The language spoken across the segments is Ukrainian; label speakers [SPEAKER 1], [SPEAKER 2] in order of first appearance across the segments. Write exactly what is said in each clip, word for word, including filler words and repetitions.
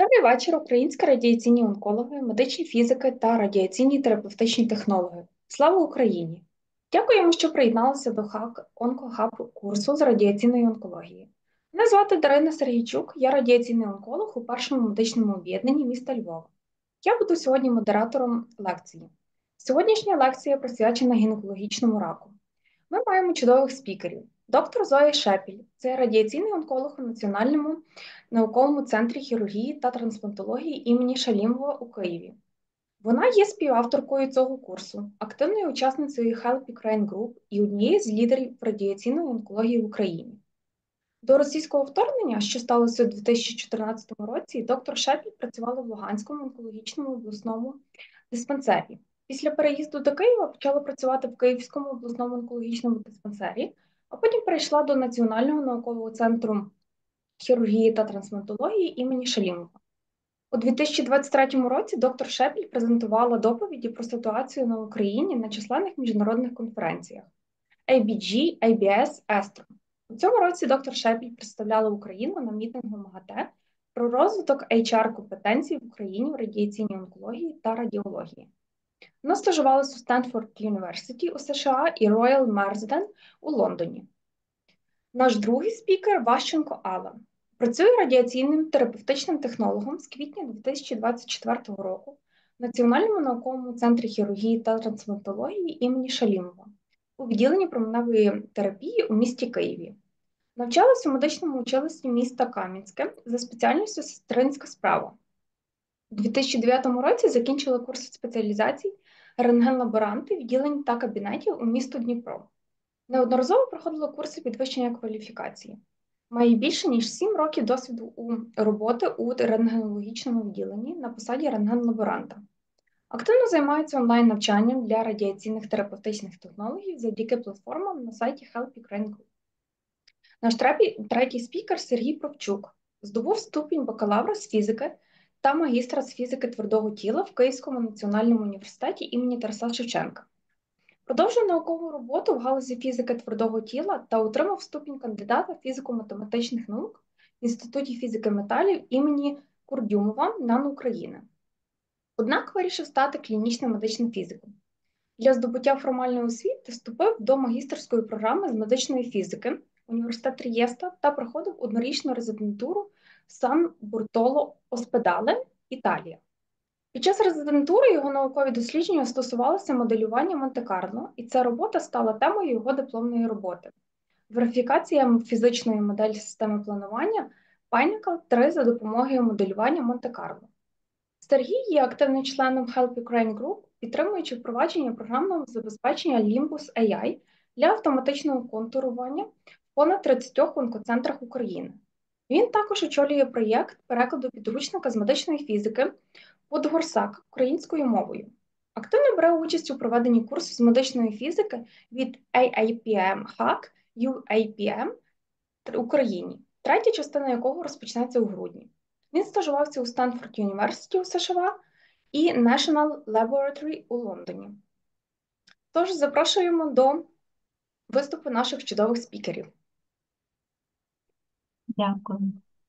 [SPEAKER 1] Добрий вечір, українські радіаційні онкологи, медичні фізики та радіаційні терапевтичні технологи. Слава Україні! Дякуємо, що приєдналися до хак онкохаб курсу з радіаційної онкології. Мене звати Дарина Сергійчук, я радіаційний онколог у першому медичному об'єднанні міста Львова. Я буду сьогодні модератором лекції. Сьогоднішня лекція присвячена гінекологічному раку. Ми маємо чудових спікерів. Доктор Зоя Шепіль, це радіаційний онколог у Національному науковому центрі хірургії та трансплантології імені Шалімова у Києві. Вона є співавторкою цього курсу, активною учасницею Help Ukraine Group і однією з лідерів радіаційної онкології в Україні. До російського вторгнення, що сталося у дві тисячі чотирнадцятому році, доктор Шепіль працювала в Луганському онкологічному обласному диспансері. Після переїзду до Києва почала працювати в Київському обласному онкологічному диспансері, а потім перейшла до Національного наукового центру хірургії та трансплантології імені Шалімова. У дві тисячі двадцять третьому році доктор Шепіль презентувала доповіді про ситуацію на Україні на численних міжнародних конференціях ей бі джі, ей бі ес, ЕСТРО. У цьому році доктор Шепіль представляла Україну на мітингу МАГАТЕ про розвиток ейч ар-компетенцій в Україні в радіаційній онкології та радіології. Вона стажувалася у Стенфорд Юніверситі у США і Royal Marsden у Лондоні. Наш другий спікер – Ващенко Алла. Працює радіаційним терапевтичним технологом з квітня дві тисячі двадцять четвертого року в Національному науковому центрі хірургії та трансплантології імені Шалімова у відділенні променевої терапії у місті Києві. Навчалась у медичному училищі міста Кам'янське за спеціальністю сестринська справа. У дві тисячі дев'ятому році закінчила курс спеціалізацій рентген-лаборанти відділень та кабінетів у місто Дніпро. Неодноразово проходила курси підвищення кваліфікації. Має більше ніж сім років досвіду у роботи у рентгенологічному відділенні на посаді рентген-лаборанта. Активно займається онлайн-навчанням для радіаційних терапевтичних технологій завдяки платформам на сайті Help Ukraine Group. Наш третій спікер Сергій Провчук здобув ступінь бакалавра з фізики та магістра з фізики твердого тіла в Київському національному університеті імені Тараса Шевченка. Продовжив наукову роботу в галузі фізики твердого тіла та отримав ступінь кандидата фізико-математичних наук в Інституті фізики металів імені Курдюмова НАН України. Однак вирішив стати клінічним медичним фізиком. Для здобуття формальної освіти вступив до магістерської програми з медичної фізики Університет Трієста та проходив однорічну резидентуру в Сан Бартоло Оспедале, Італія. Під час резидентури його наукові дослідження стосувалися моделювання Монте-Карло, і ця робота стала темою його дипломної роботи. Верифікація фізичної моделі системи планування Pinnacle три за допомогою моделювання Монте-Карло. Сергій є активним членом Help Ukraine Group, підтримуючи впровадження програмного забезпечення Limbus ей ай для автоматичного контурування в понад тридцятьох онкоцентрах України. Він також очолює проєкт перекладу підручника з медичної фізики «Подгорсак» українською мовою. Активно бере участь у проведенні курсу з медичної фізики від ей ей пі ем Hack ю ей пі ем в Україні, третя частина якого розпочнеться у грудні. Він стажувався у Стенфорд Юніверситі у США і National Laboratory у Лондоні. Тож, запрошуємо до виступу наших чудових спікерів.
[SPEAKER 2] Дякую.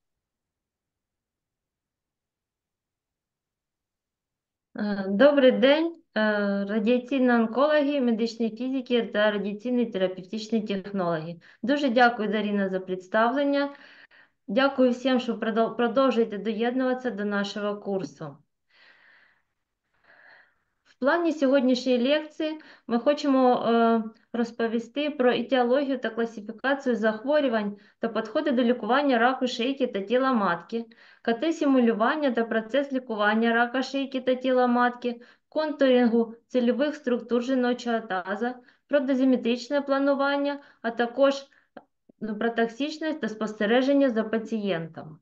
[SPEAKER 2] Добрий день, радіаційні онкологи, медичні фізики та радіаційні терапевтичні технології. Дуже дякую, Дарина, за представлення. Дякую всім, що продовжуєте доєднуватися до нашого курсу. В плані сьогоднішньої лекції ми хочемо е, розповісти про етіологію та класифікацію захворювань та підходи до лікування раку шийки та тіла матки, КТ-симулювання та процес лікування рака шийки та тіла матки, контурінгу цільових структур жіночого таза, про дозиметричне планування, а також про токсичність та спостереження за пацієнтом.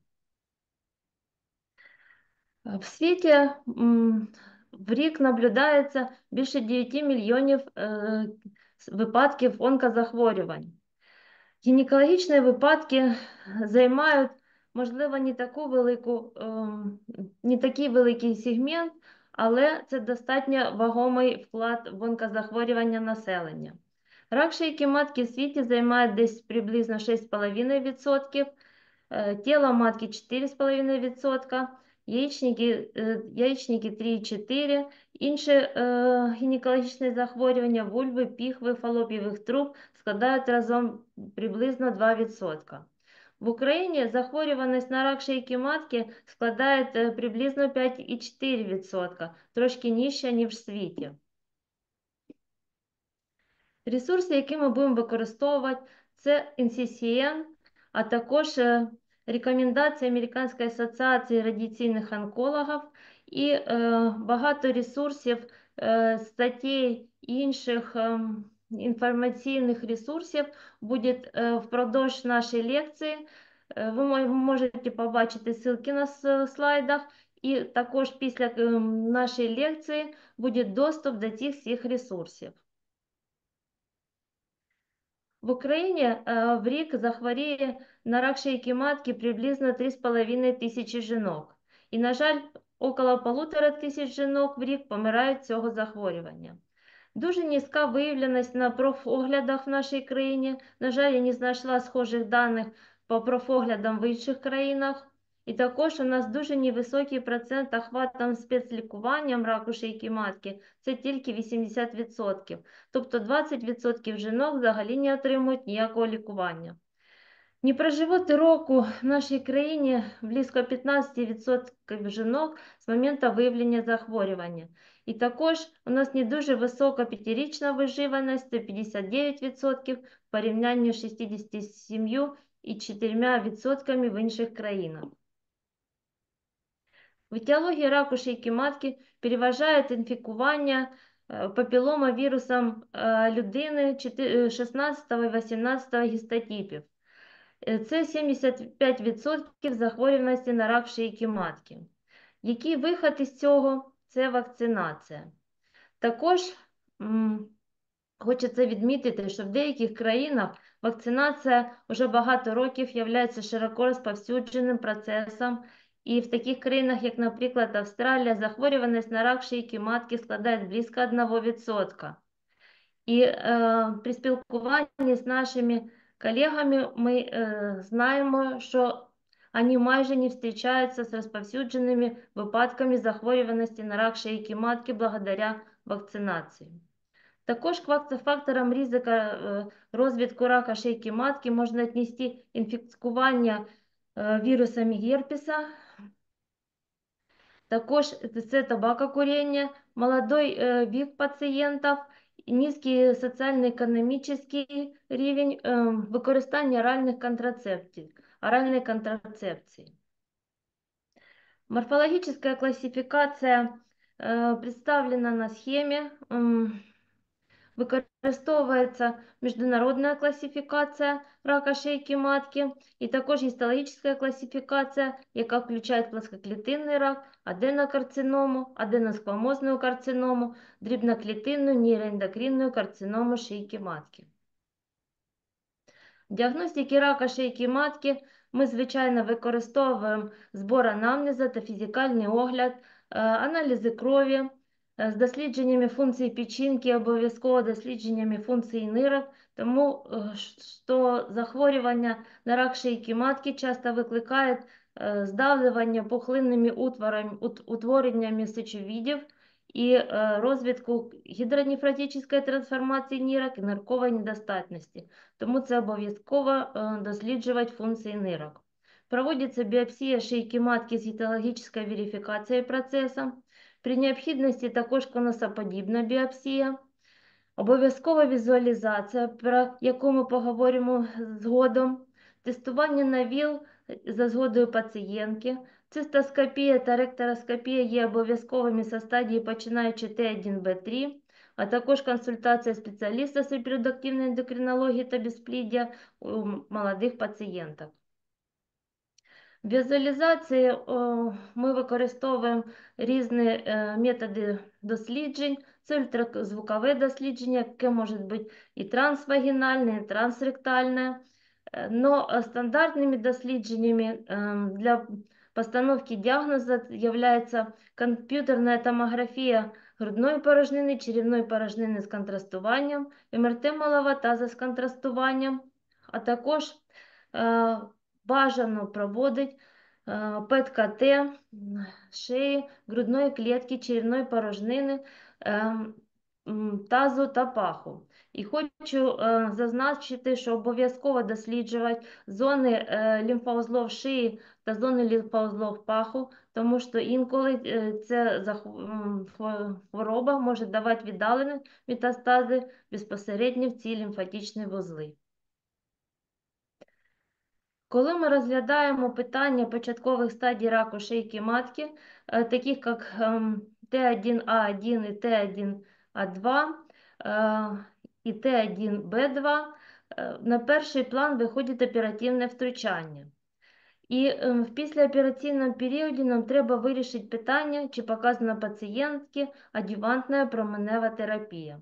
[SPEAKER 2] В світі м, в рік наблюдається більше дев'ять мільйонів е, випадків онкозахворювань. Гінекологічні випадки займають, можливо, не таку велику, е, не такий великий сегмент, але це достатньо вагомий вклад в онкозахворювання населення. Рак шийки матки в світі займає десь приблизно шість цілих п'ять десятих відсотка, тіло матки чотири цілих п'ять десятих відсотка. яєчники, е, яєчники три і чотири, інші е, гінекологічні захворювання, вульви, піхви, фалопієвих труб складають разом приблизно два відсотки. В Україні захворюваність на рак шийки матки складає е, приблизно п'ять і чотири відсотка, трошки нижче, ніж в світі. Ресурси, які ми будемо використовувати, це ен сі сі ен, а також е, рекомендації Американської асоціації радіаційних онкологів і е, багато ресурсів, е, статей інших е, інформаційних ресурсів буде е, впродовж нашої лекції. Е, ви можете побачити ссылки на слайдах, і також після е, нашої лекції буде доступ до цих всіх ресурсів. В Україні е, в рік захворіє на рак шийки матки приблизно три з половиною тисячі жінок. І, на жаль, около полутора тисяч жінок в рік помирають цього захворювання. Дуже низька виявленість на профоглядах в нашій країні. На жаль, я не знайшла схожих даних по профоглядам в інших країнах. І також у нас дуже невисокий процент охватом спецлікуванням раку шийки матки, це тільки вісімдесят відсотків. Тобто двадцять відсотків жінок взагалі не отримують ніякого лікування. Не проживуть року в нашій країні близько п'ятнадцять відсотків жінок з моменту виявлення захворювання. І також у нас не дуже висока п'ятирічна виживаність, це п'ятдесят дев'ять відсотків в порівнянні з шістдесят сім цілих чотири десятих відсотка в інших країнах. В етіології раку шийки матки переважає інфікування папіломавірусом людини шістнадцятого і вісімнадцятого гістотипів. Це сімдесят п'ять відсотків захворюваності на рак шийки матки. Який вихід із цього? Це вакцинація. Також м, хочеться відмітити, що в деяких країнах вакцинація вже багато років є широко розповсюдженим процесом. І в таких країнах, як, наприклад, Австралія, захворюваність на рак шийки матки складає близько одного відсотка. І е, при спілкуванні з нашими колегами ми е, знаємо, що вони майже не зустрічаються з розповсюдженими випадками захворюваності на рак шийки матки благодаря вакцинації. Також к факторам ризика е, розвитку рака шийки матки можна віднести інфікування е, вірусами герпеса. Також це табакокурення, молодой е, вік пацієнтів, низький соціально-економічний рівень, е, використання оральних контрацептів, оральної контрацепції. Морфологическая классификация э, представлена на схеме. Використовується міжнародна класифікація рака шийки матки і також гістологічна класифікація, яка включає плоскоклітинний рак, аденокарциному, аденосквамозну карциному, дрібноклітинну нейроендокринну карциному шийки матки. В діагностиці рака шийки матки ми, звичайно, використовуємо збір анамнезу та фізикальний огляд, аналізи крові, з дослідженнями функції печінки, обов'язково дослідженнями функції нирок, тому що захворювання на рак шийки матки часто викликають здавлювання пухлинними утвореннями сечовидів і розвитку гідронефротичної трансформації нирок і ниркової недостатності. Тому це обов'язково досліджувати функції нирок. Проводиться біопсія шийки матки з гістологічною верифікацією процесу. При необхідності також конусоподібна біопсія. Обов'язкова візуалізація, про яку ми поговоримо згодом. Тестування на ВІЛ за згодою пацієнтки. Цистоскопія та ректороскопія є обов'язковими со стадії починаючи Т один Б три, а також консультація спеціаліста з репродуктивної ендокринології та безпліддя у молодих пацієнток. В візуалізації о, ми використовуємо різні е, методи досліджень. Це ультразвукове дослідження, яке може бути і трансвагінальне, і трансректальне. Но стандартними дослідженнями е, для постановки діагнозу є комп'ютерна томографія грудної порожнини, черевної порожнини з контрастуванням, ем ер те малого таза з контрастуванням, а також е, бажано проводить э, ПЭТ-КТ м, шеї, грудної клітки, черевної порожнини, ем, м, тазу та паху. І хочу е, зазначити, що обов'язково досліджувати зони е, лімфоузлов шиї та зони лімфоузлов паху, тому що інколи е, ця захв- м, хво- хвороба може давати віддалені метастази безпосередньо в ці лімфатичні вузли. Коли ми розглядаємо питання початкових стадій раку шийки матки, е, таких як ем, Т один А один і Т один А два е, і Т один Б два, е, на перший план виходить оперативне втручання. І ем, в післяопераційному періоді нам треба вирішити питання, чи показана пацієнтці адювантна променева терапія.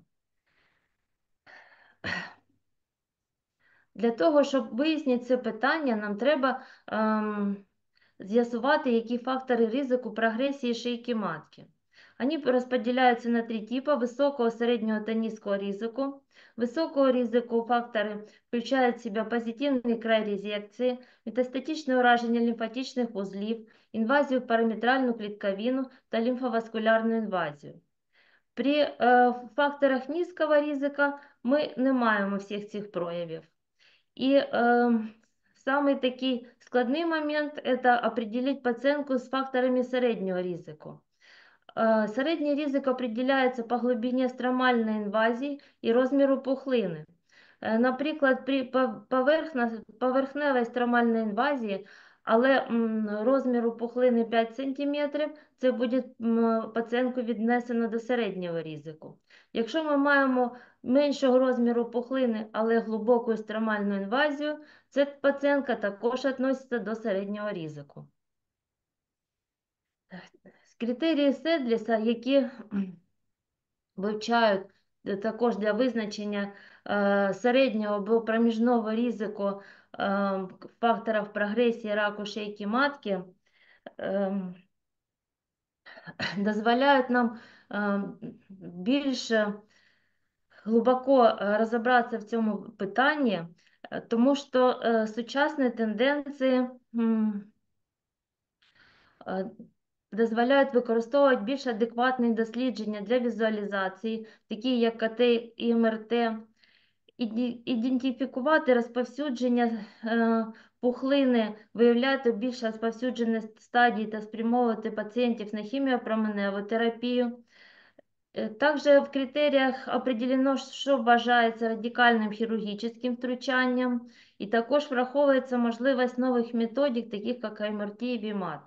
[SPEAKER 2] Для того, щоб вияснити це питання, нам треба ем, з'ясувати, які фактори ризику прогресії шийки матки. Они розподіляються на три типи: високого, середнього та низького ризику. Високого ризику фактори включають в себе позитивний край резекції, метастатичне ураження лімфатичних вузлів, інвазію в параметральну клітковину та лімфоваскулярну інвазію. При е, факторах низького ризика ми не маємо всіх цих проявів. І е, самий такий складний момент – це определить пацієнтку з факторами середнього ризику. Е, середній ризик определяється по глибині стромальної інвазії і розміру пухлини. Е, наприклад, при поверхна, поверхневій стромальній інвазії, але м, розміру пухлини п'ять сантиметрів, це буде м, пацієнтку віднесено до середнього ризику. Якщо ми маємо меншого розміру пухлини, але глибоку стромальну інвазію, ця пацієнтка також відноситься до середнього ризику. Критерії Седліса, які вивчають також для визначення е, середнього або проміжного ризику е, факторів прогресії раку шийки матки, е, дозволяють нам е, більш глибоко е, розібратися в цьому питанні, е, тому що е, сучасні тенденції м, е, дозволяють використовувати більш адекватні дослідження для візуалізації, такі як КТ і МРТ, іді- ідентифікувати розповсюдження е, пухлини, виявляти більш розповсюджені стадії та спрямовувати пацієнтів на хіміопроменеву терапію. Е, Також в критеріях определено, що вважається радикальним хірургічним втручанням, і також враховується можливість нових методик, таких як МРТ і ВІМАТ.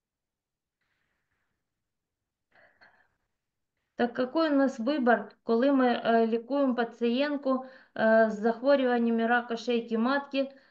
[SPEAKER 2] Так какой у нас вибір, коли ми е, лікуємо пацієнтку е, з захворюваннями рака шийки матки е,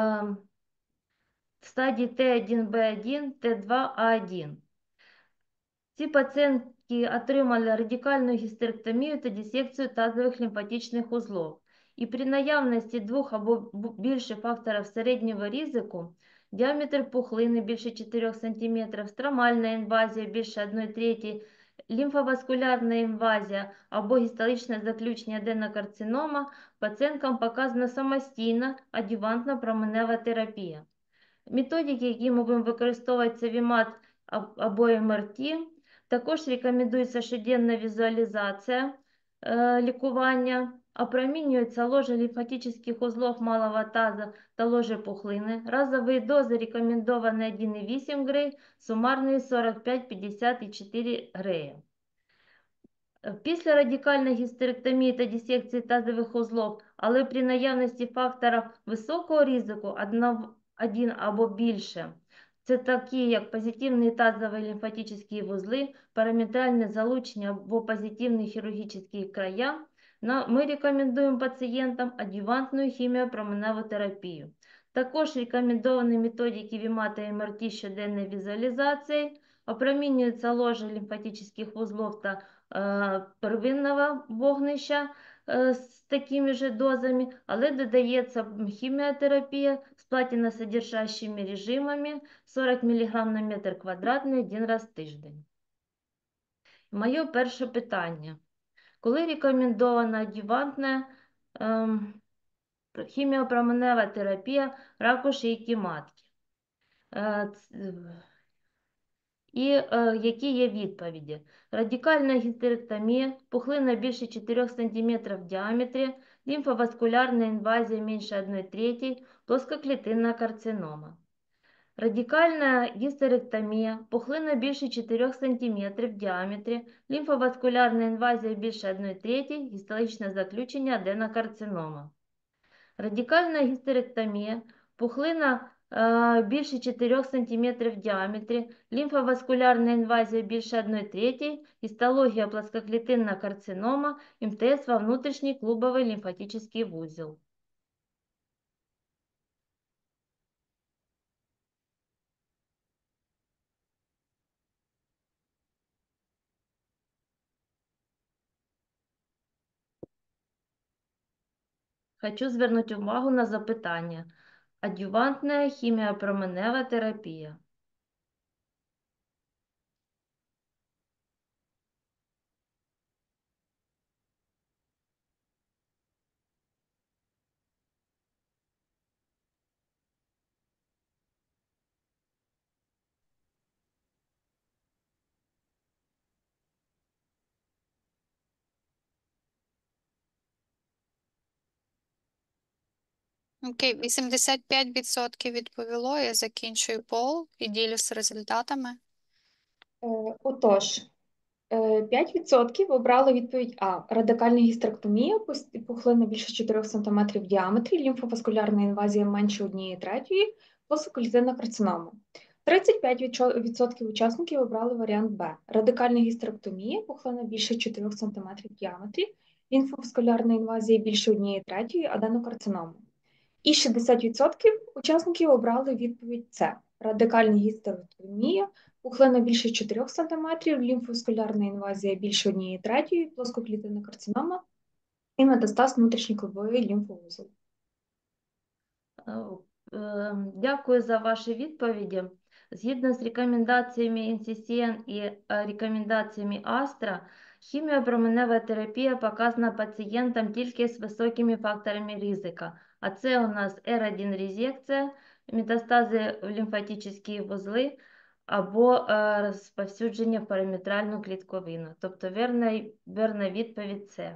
[SPEAKER 2] в стадії Т один Б один, Т два А один? Ці пацієнтки отримали радикальну гістеректомію та дисекцію тазових лімфатичних узлов. І при наявності двох або бу- більше факторів середнього ризику, діаметр пухлини більше чотирьох сантиметрів, стромальна інвазія більше одної треті, лімфоваскулярна інвазія або гістологічне заключення аденокарцинома, пацієнткам показана самостійна адювантна променева терапія. Методики, які ми будемо використовувати, це ВІМАТ або МРТ. Також рекомендується щоденна візуалізація е, лікування, опромінюється ложа лімфатичних узлов малого таза та ложі пухлини. Разові дози рекомендовані один і вісім грей, сумарні сорок п'ять, п'ятдесят і чотири грея. Після радикальної гістеректомії та дисекції тазових узлов, але при наявності фактора високого ризику, один або більше, це такі, як позитивні тазові лімфатичні вузли, параметральне залучення або позитивні хірургічні края, ми рекомендуємо пацієнтам адювантну хіміопроменеву терапію. Також рекомендовані методики ВІМАТ і МРТ щоденної візуалізації, опромінюються ложі лімфатичних вузлов та е, первинного вогнища е, з такими же дозами, але додається хіміотерапія з платиносодержащими режимами сорок міліграм на метр квадратний один раз в тиждень. Моє перше питання. Коли рекомендована адювантна ем, хіміопроменева терапія раку шийки матки? Е, ц- І е, які є відповіді? Радикальна гістеректомія, пухлина більше чотирьох сантиметрів в діаметрі, лімфоваскулярна інвазія менше одної третьої, плоскоклітинна карцинома. Радикальна гістеректомія, пухлина більше чотирьох сантиметрів в діаметрі, лімфоваскулярна інвазія більше одної третьої, гістологічне заключення аденокарцинома. Радикальна гістеректомія, пухлина е, більше чотирьох сантиметрів в діаметрі, лімфоваскулярна інвазія більше одної третьої, гістологія плоскоклітинна карцинома, МТС во внутрішній клубовий лімфатичний вузол. Хочу звернути увагу на запитання. Адювантна хіміопроменева терапія.
[SPEAKER 3] Окей, вісімдесят п'ять відсотків відповіло. Я закінчую пол і ділюся результатами.
[SPEAKER 1] Е, Отож, е, п'ять відсотків обрали відповідь А. Радикальна гістеректомія, пус- пухлина більше чотирьох сантиметрів в діаметрі, лімфоваскулярна інвазія менше однієї третьої, плоскоклітинна карцинома. тридцять п'ять відсотків учасників обрали варіант Б. Радикальна гістеректомія, пухлина більше чотирьох сантиметрів в діаметрі, лімфоваскулярна інвазія більше однієї третьої, аденокарцинома. І шістдесят відсотків учасників обрали відповідь С. Радикальна гістеректомія, пухлина більше чотирьох сантиметрів, лімфоваскулярна інвазія більше однієї третьої, плоскоклітинна карцинома і метастаз внутрішньоклубовий лімфовузол.
[SPEAKER 2] Е, е, Дякую за ваші відповіді. Згідно з рекомендаціями ен сі сі ен і е, рекомендаціями Астра, хіміопроменева терапія показана пацієнтам тільки з високими факторами ризика. А це у нас ер один резекція, метастази в лімфатичні вузли або е, розповсюдження в параметральну клітковину. Тобто вірна, вірна відповідь – це.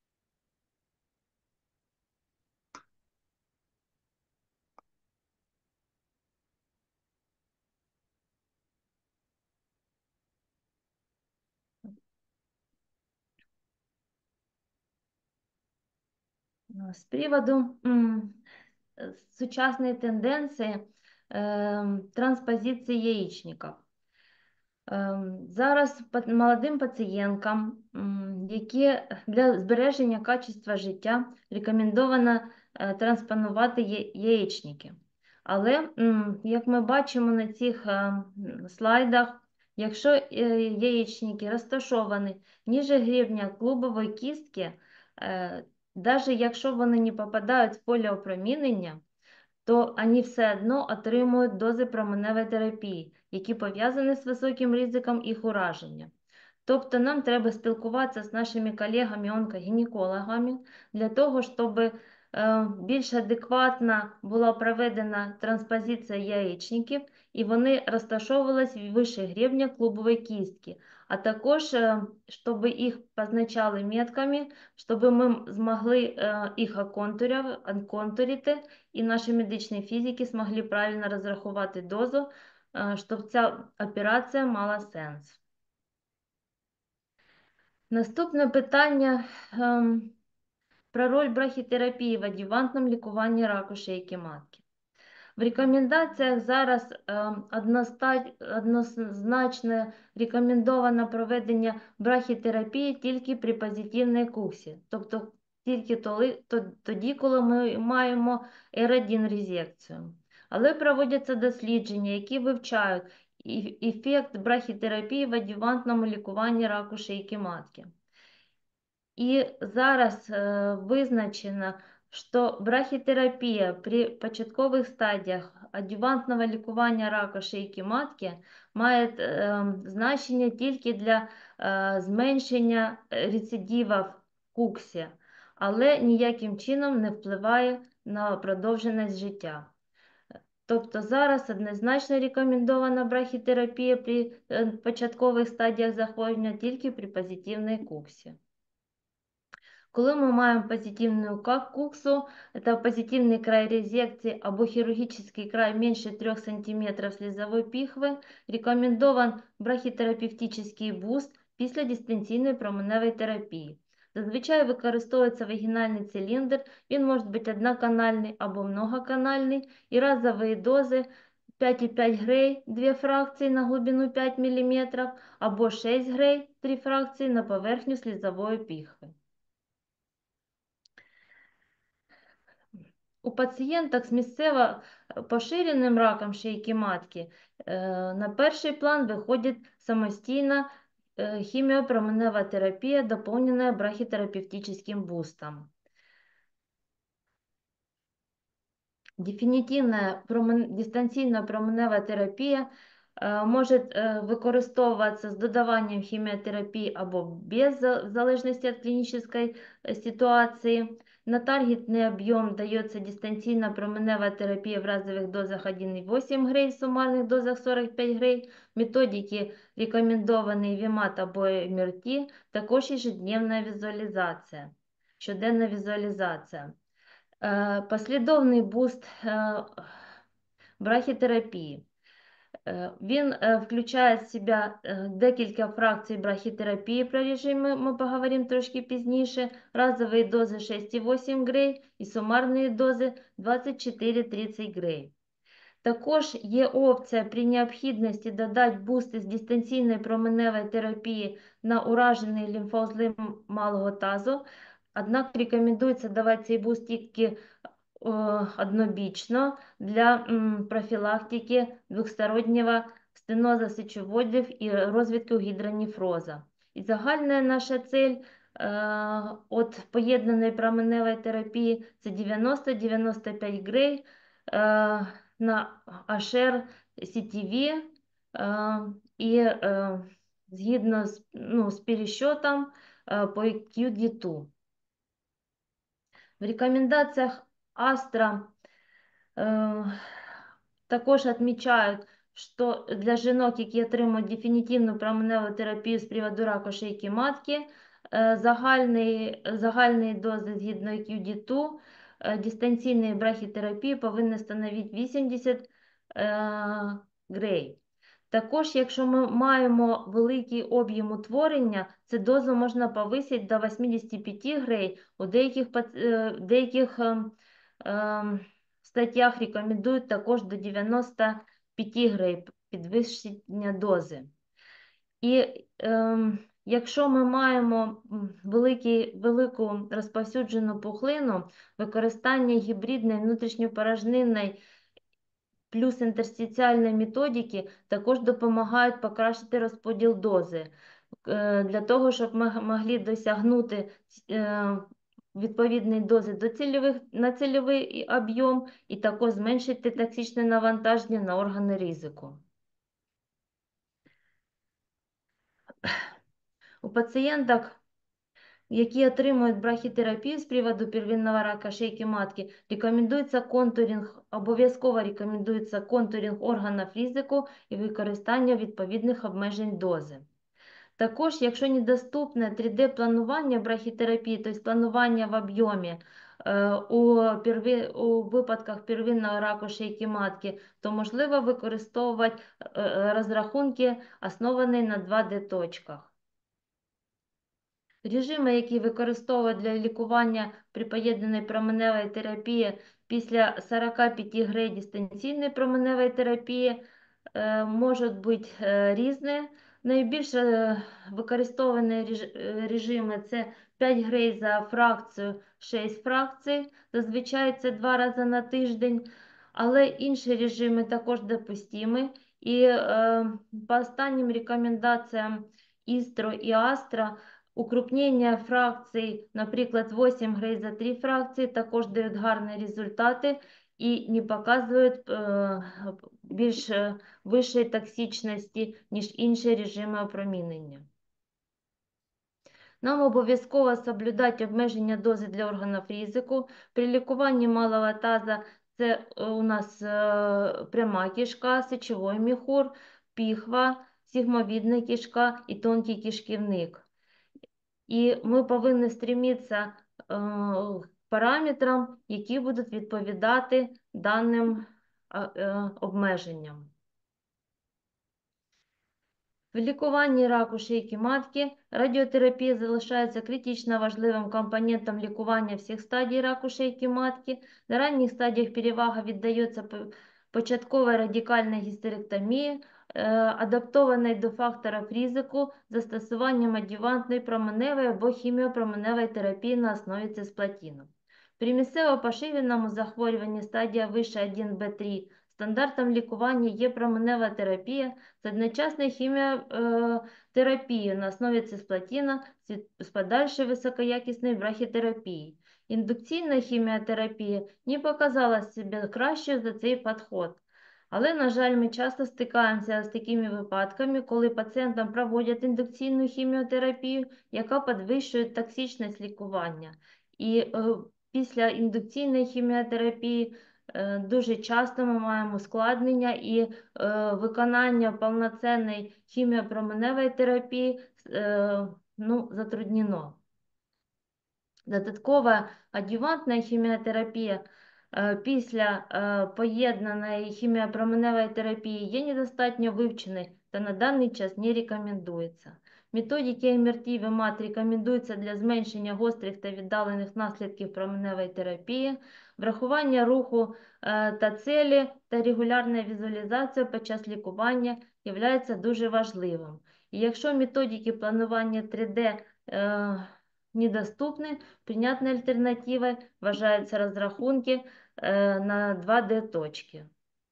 [SPEAKER 2] З приводу м, э, сучасної тенденції е, транспозиції яєчників. Е, Зараз па- молодим пацієнткам, м, які для збереження качества життя рекомендовано е, транспонувати я- яєчники. Але, м, як ми бачимо на цих е, м, слайдах, якщо е, яєчники розташовані ніже гребня клубової кістки, е, навіть якщо вони не попадають в поле опромінення, то вони все одно отримують дози променевої терапії, які пов'язані з високим ризиком їх ураження. Тобто нам треба спілкуватися з нашими колегами-онкогінекологами для того, щоб е, більш адекватно була проведена транспозиція яєчників і вони розташовувалися вище гребня клубової кістки, а також е, щоб їх позначали метками, щоб ми змогли е, їх оконтурити і наші медичні фізики змогли правильно розрахувати дозу, е, щоб ця операція мала сенс. Наступне питання ем, про роль брахітерапії в адювантному лікуванні раку шийки матки. В рекомендаціях зараз ем, односта- однозначно рекомендовано проведення брахітерапії тільки при позитивній куксі, тобто тільки толи- то- тоді, коли ми маємо ер один резекцію. Але проводяться дослідження, які вивчають і- ефект брахітерапії в адювантному лікуванні раку шийки матки. І зараз е, визначено, що брахітерапія при початкових стадіях адювантного лікування раку шийки матки має е, значення тільки для е, зменшення рецидива в куксі, але ніяким чином не впливає на продовженість життя. Тобто зараз однозначно рекомендована брахітерапія при е, початкових стадіях захворювання тільки при позитивній куксі. Коли ми маємо позитивну куксу, це позитивний край резекції або хірургічний край менше трьох сантиметрів слізової піхви, рекомендован брахітерапевтичний буст після дистанційної променевої терапії. Зазвичай використовується вагінальний циліндр, він може бути одноканальний або многоканальний, і разові дози п'ять і п'ять грей, дві фракції на глибину п'ять міліметрів, або шість грей, три фракції на поверхню слізової піхви. У пацієнток з місцево поширеним раком шийки матки на перший план виходить самостійна хіміопроменева терапія, доповнена брахітерапевтичним бустом. Дефінітивна дистанційна променева терапія може використовуватися з додаванням хіміотерапії або без, в залежності від клінічної ситуації. На таргетний объем дается дистанційна променева терапія в разових дозах один і вісім грей, в суммарних дозах сорок п'ять грей. Методики рекомендовані вімат або МРТ, також ежедневна візуалізація, щоденна візуалізація. Послідовний буст брахітерапії. Він включає в себе декілька фракцій брахітерапії, про режими ми поговоримо трошки пізніше, разові дози шість і вісім грей і сумарні дози двадцять чотири тридцять грей. Також є опція при необхідності додати бусти з дистанційної променевої терапії на уражений лімфоузли малого тазу, однак рекомендується давати цей буст тільки однобічно для профілактики двостороннього стеноза сечоводів і розвитку гідронефроза. І загальна наша цель від поєднаної променевої терапії – це дев'яносто - дев'яносто п'ять грей на аш ар сі ті ві і згідно з, ну, з пересчетом по к'ю ді два. В рекомендаціях Астра э, також відмічають, що для жінок, які отримують дефінітивну променеву терапію з приводу раку шийки матки, э, загальні, загальні дози згідно к'ю ді два э, дистанційної брахітерапії повинні становити вісімдесят э, грей. Також, якщо ми маємо великий об'єм утворення, цю дозу можна повисити до вісімдесят п'ять грей. У деяких, деяких е, е, статтях рекомендують також до дев'яноста п'яти грей підвищення дози. І е, якщо ми маємо великий, велику розповсюджену пухлину, використання гібридної внутрішньопорожнинної плюс інтерстиціальної методики також допомагають покращити розподіл дози, для того, щоб ми могли досягнути відповідної дози до цільових, на цільовий об'єм і також зменшити токсичне навантаження на органи ризику. У пацієнток, які отримують брахітерапію з приводу первинного рака шийки матки, рекомендується контуринг, обов'язково рекомендується контуринг органів ризику і використання відповідних обмежень дози. Також, якщо недоступне три дэ планування брахітерапії, тобто планування в об'ємі у, перви, у випадках первинного раку шийки матки, то можливо використовувати розрахунки, основані на два дэ точках. Режими, які використовують для лікування при поєднаної променевої терапії після сорока п'яти грей дистанційної променевої терапії, можуть бути різні. Найбільш використовані режими – це п'ять грей за фракцію, шість фракцій, зазвичай це два рази на тиждень, але інші режими також допустимі. І по останнім рекомендаціям Істро і Астра укрупнення фракцій, наприклад, вісім грей за три фракції, також дають гарні результати і не показують е, більш вищої токсичності, ніж інші режими опромінення. Нам обов'язково соблюдати обмеження дози для органів ризику. При лікуванні малого таза Це е, у нас е, пряма кишка, сечовий міхур, піхва, сігмовідна кишка і тонкий кишківник. І ми повинні стремитися е, к параметрам, які будуть відповідати даним е, е, обмеженням. В лікуванні раку шийки матки радіотерапія залишається критично важливим компонентом лікування всіх стадій раку шийки матки. На ранніх стадіях перевага віддається початковій радикальній гістеректомії, адаптованій до факторів ризику застосуванням адювантної променевої або хіміопроменевої терапії на основі цисплатіну. При місцево-поширеному захворюванні стадія вище один Б три стандартом лікування є променева терапія з одночасною хіміотерапією на основі цисплатіна з подальшою високоякісною брахітерапією. Індукційна хіміотерапія не показала себе кращою за цей підход. Але, на жаль, ми часто стикаємося з такими випадками, коли пацієнтам проводять індукційну хіміотерапію, яка підвищує токсичність лікування. І е, після індукційної хіміотерапії е, дуже часто ми маємо ускладнення і е, виконання повноцінної хіміопроменевої терапії е, ну, затруднено. Додаткова адювантна хіміотерапія е, після е, поєднаної хіміопроменевої терапії є недостатньо вивченою та на даний час не рекомендується. Методики ем ер те в МАТ рекомендуються для зменшення гострих та віддалених наслідків променевої терапії, врахування руху е, та цілі та регулярна візуалізація під час лікування є дуже важливим. І якщо методики планування три Д е, недоступны, прийнятною альтернативою вважаються розрахунки е, на два Д точки.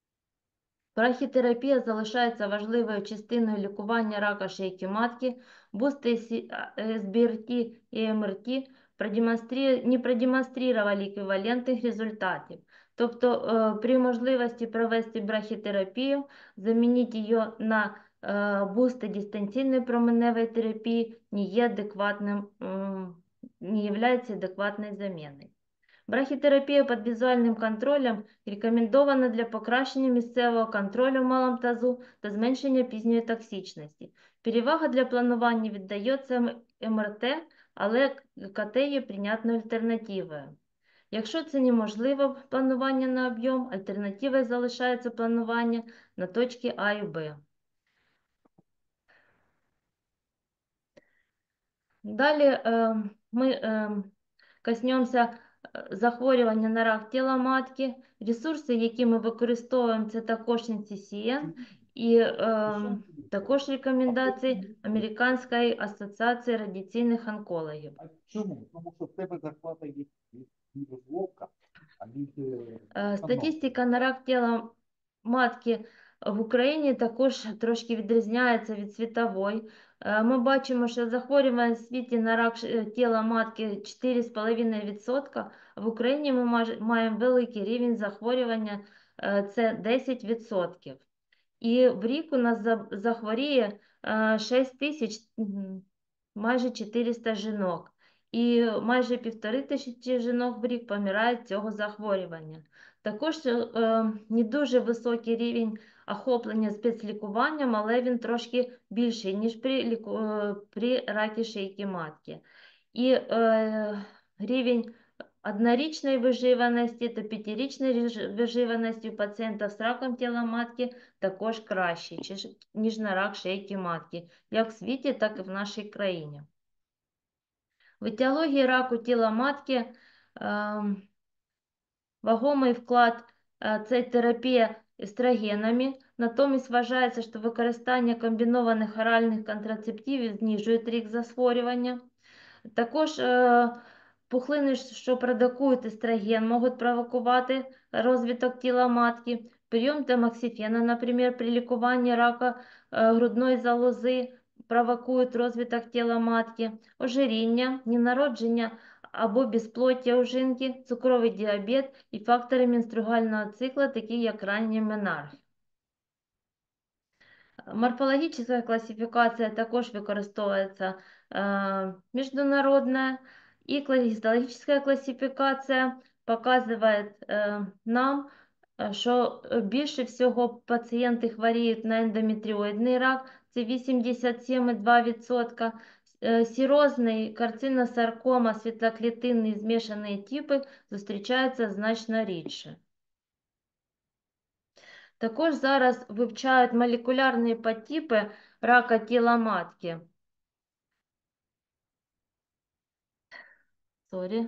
[SPEAKER 2] Брахітерапія залишається важливою частиною лікування рака шийки матки. Бусти ес бі ар те і ем ер те не продемонстрували еквівалентних результатів. Тобто е, при можливості провести брахітерапію, замінити її на е, бусти дистанційної променевої терапії не є адекватним, не является адекватной заменой. Брахітерапія під візуальним контролем рекомендована для покращення місцевого контролю в малому тазу та зменшення пізньої токсичності. Перевага для планування віддається ем ер те, але ка те є прийнятною альтернативою. Якщо це неможливо планування на об'єм, альтернативою залишається планування на точки А і Б. Далі е, ми е, коснемося захворювання на рак тіла матки. Ресурси, які ми використовуємо, це також ен це сі ен і е, також рекомендації Американської асоціації радіаційних онкологів.
[SPEAKER 4] А чому? Тому що в тебе зарплата є розловка, а від...
[SPEAKER 2] Е, Статистика на рак тіла матки в Україні також трошки відрізняється від світової. Ми бачимо, що захворювання в світі на рак тіла матки чотири цілих п'ять десятих відсотка, а в Україні ми маємо великий рівень захворювання, це десять відсотків. І в рік у нас захворіє шість тисяч, майже чотириста жінок. І майже півтори тисячі жінок в рік помирають цього захворювання. Також е, не дуже високий рівень охоплення спецлікуванням, але він трошки більший, ніж при, ліку, е, при ракі шийки матки. І е, рівень однорічної виживаності та п'ятирічної виживаності у пацієнта з раком тіла матки також кращий, ніж на рак шийки матки, як в світі, так і в нашій країні. В етіології раку тіла матки е, вагомий вклад – це терапія естрогенами, натомість вважається, що використання комбінованих оральних контрацептивів знижує ризик захворювання. Також е, пухлини, що продукують естроген, можуть провокувати розвиток тіла матки. Прийом тамоксифена, наприклад, при лікуванні рака е, грудної залози, провокують розвиток тіла матки, ожиріння, ненародження або безплоття у жінки, цукровий діабет і фактори менструального цикла, такі як ранній менарх. Морфологічна класифікація також використовується е, міжнародна, і гістологічна класифікація показує е, нам, е, що більше всього пацієнти хворіють на ендометріоїдний рак, це вісімдесят сім цілих два десятих відсотка. Е, Сірозний, карциносаркома, світлоклітинні змішані типи зустрічаються значно рідше. Також зараз вивчають молекулярні подтипи рака тіла матки. Сорі.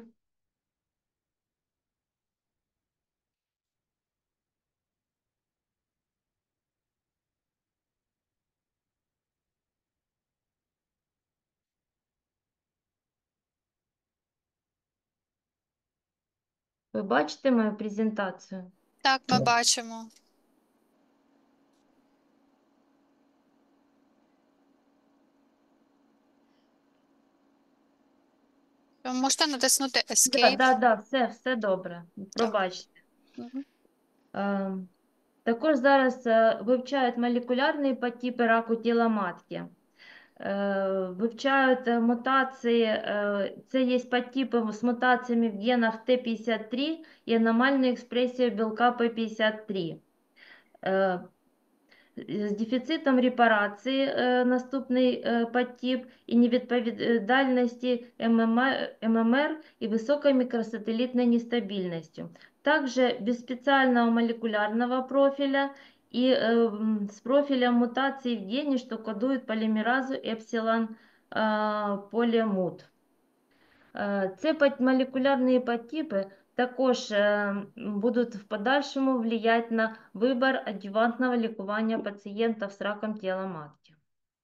[SPEAKER 2] Ви бачите мою презентацію?
[SPEAKER 3] Так, ми бачимо. Ви можете натиснути
[SPEAKER 2] Так,
[SPEAKER 3] Escape.
[SPEAKER 2] да, да, все, все добре. Пробачте.
[SPEAKER 3] Мгм.
[SPEAKER 2] Е, Також зараз е, вивчають молекулярні подтипи раку тіла матки. Е, Вивчають е, мутації, е, це є подтипи з мутаціями в генах Т п'ятдесят три і аномальною експресією білка П п'ятдесят три. Е, З дефіцитом репарації е, наступний е, подтип і невідповідальності ММР і високою микросателлитной нестабильностью. Также без специального молекулярного профиля и э, м, с профилем мутаций в гене, что кодует полимеразу эпсилон э, полимут. Е, Ці пат- молекулярні подтипи також е, будуть в подальшому влиять на вибір адювантного лікування пацієнтів з раком тіла матки.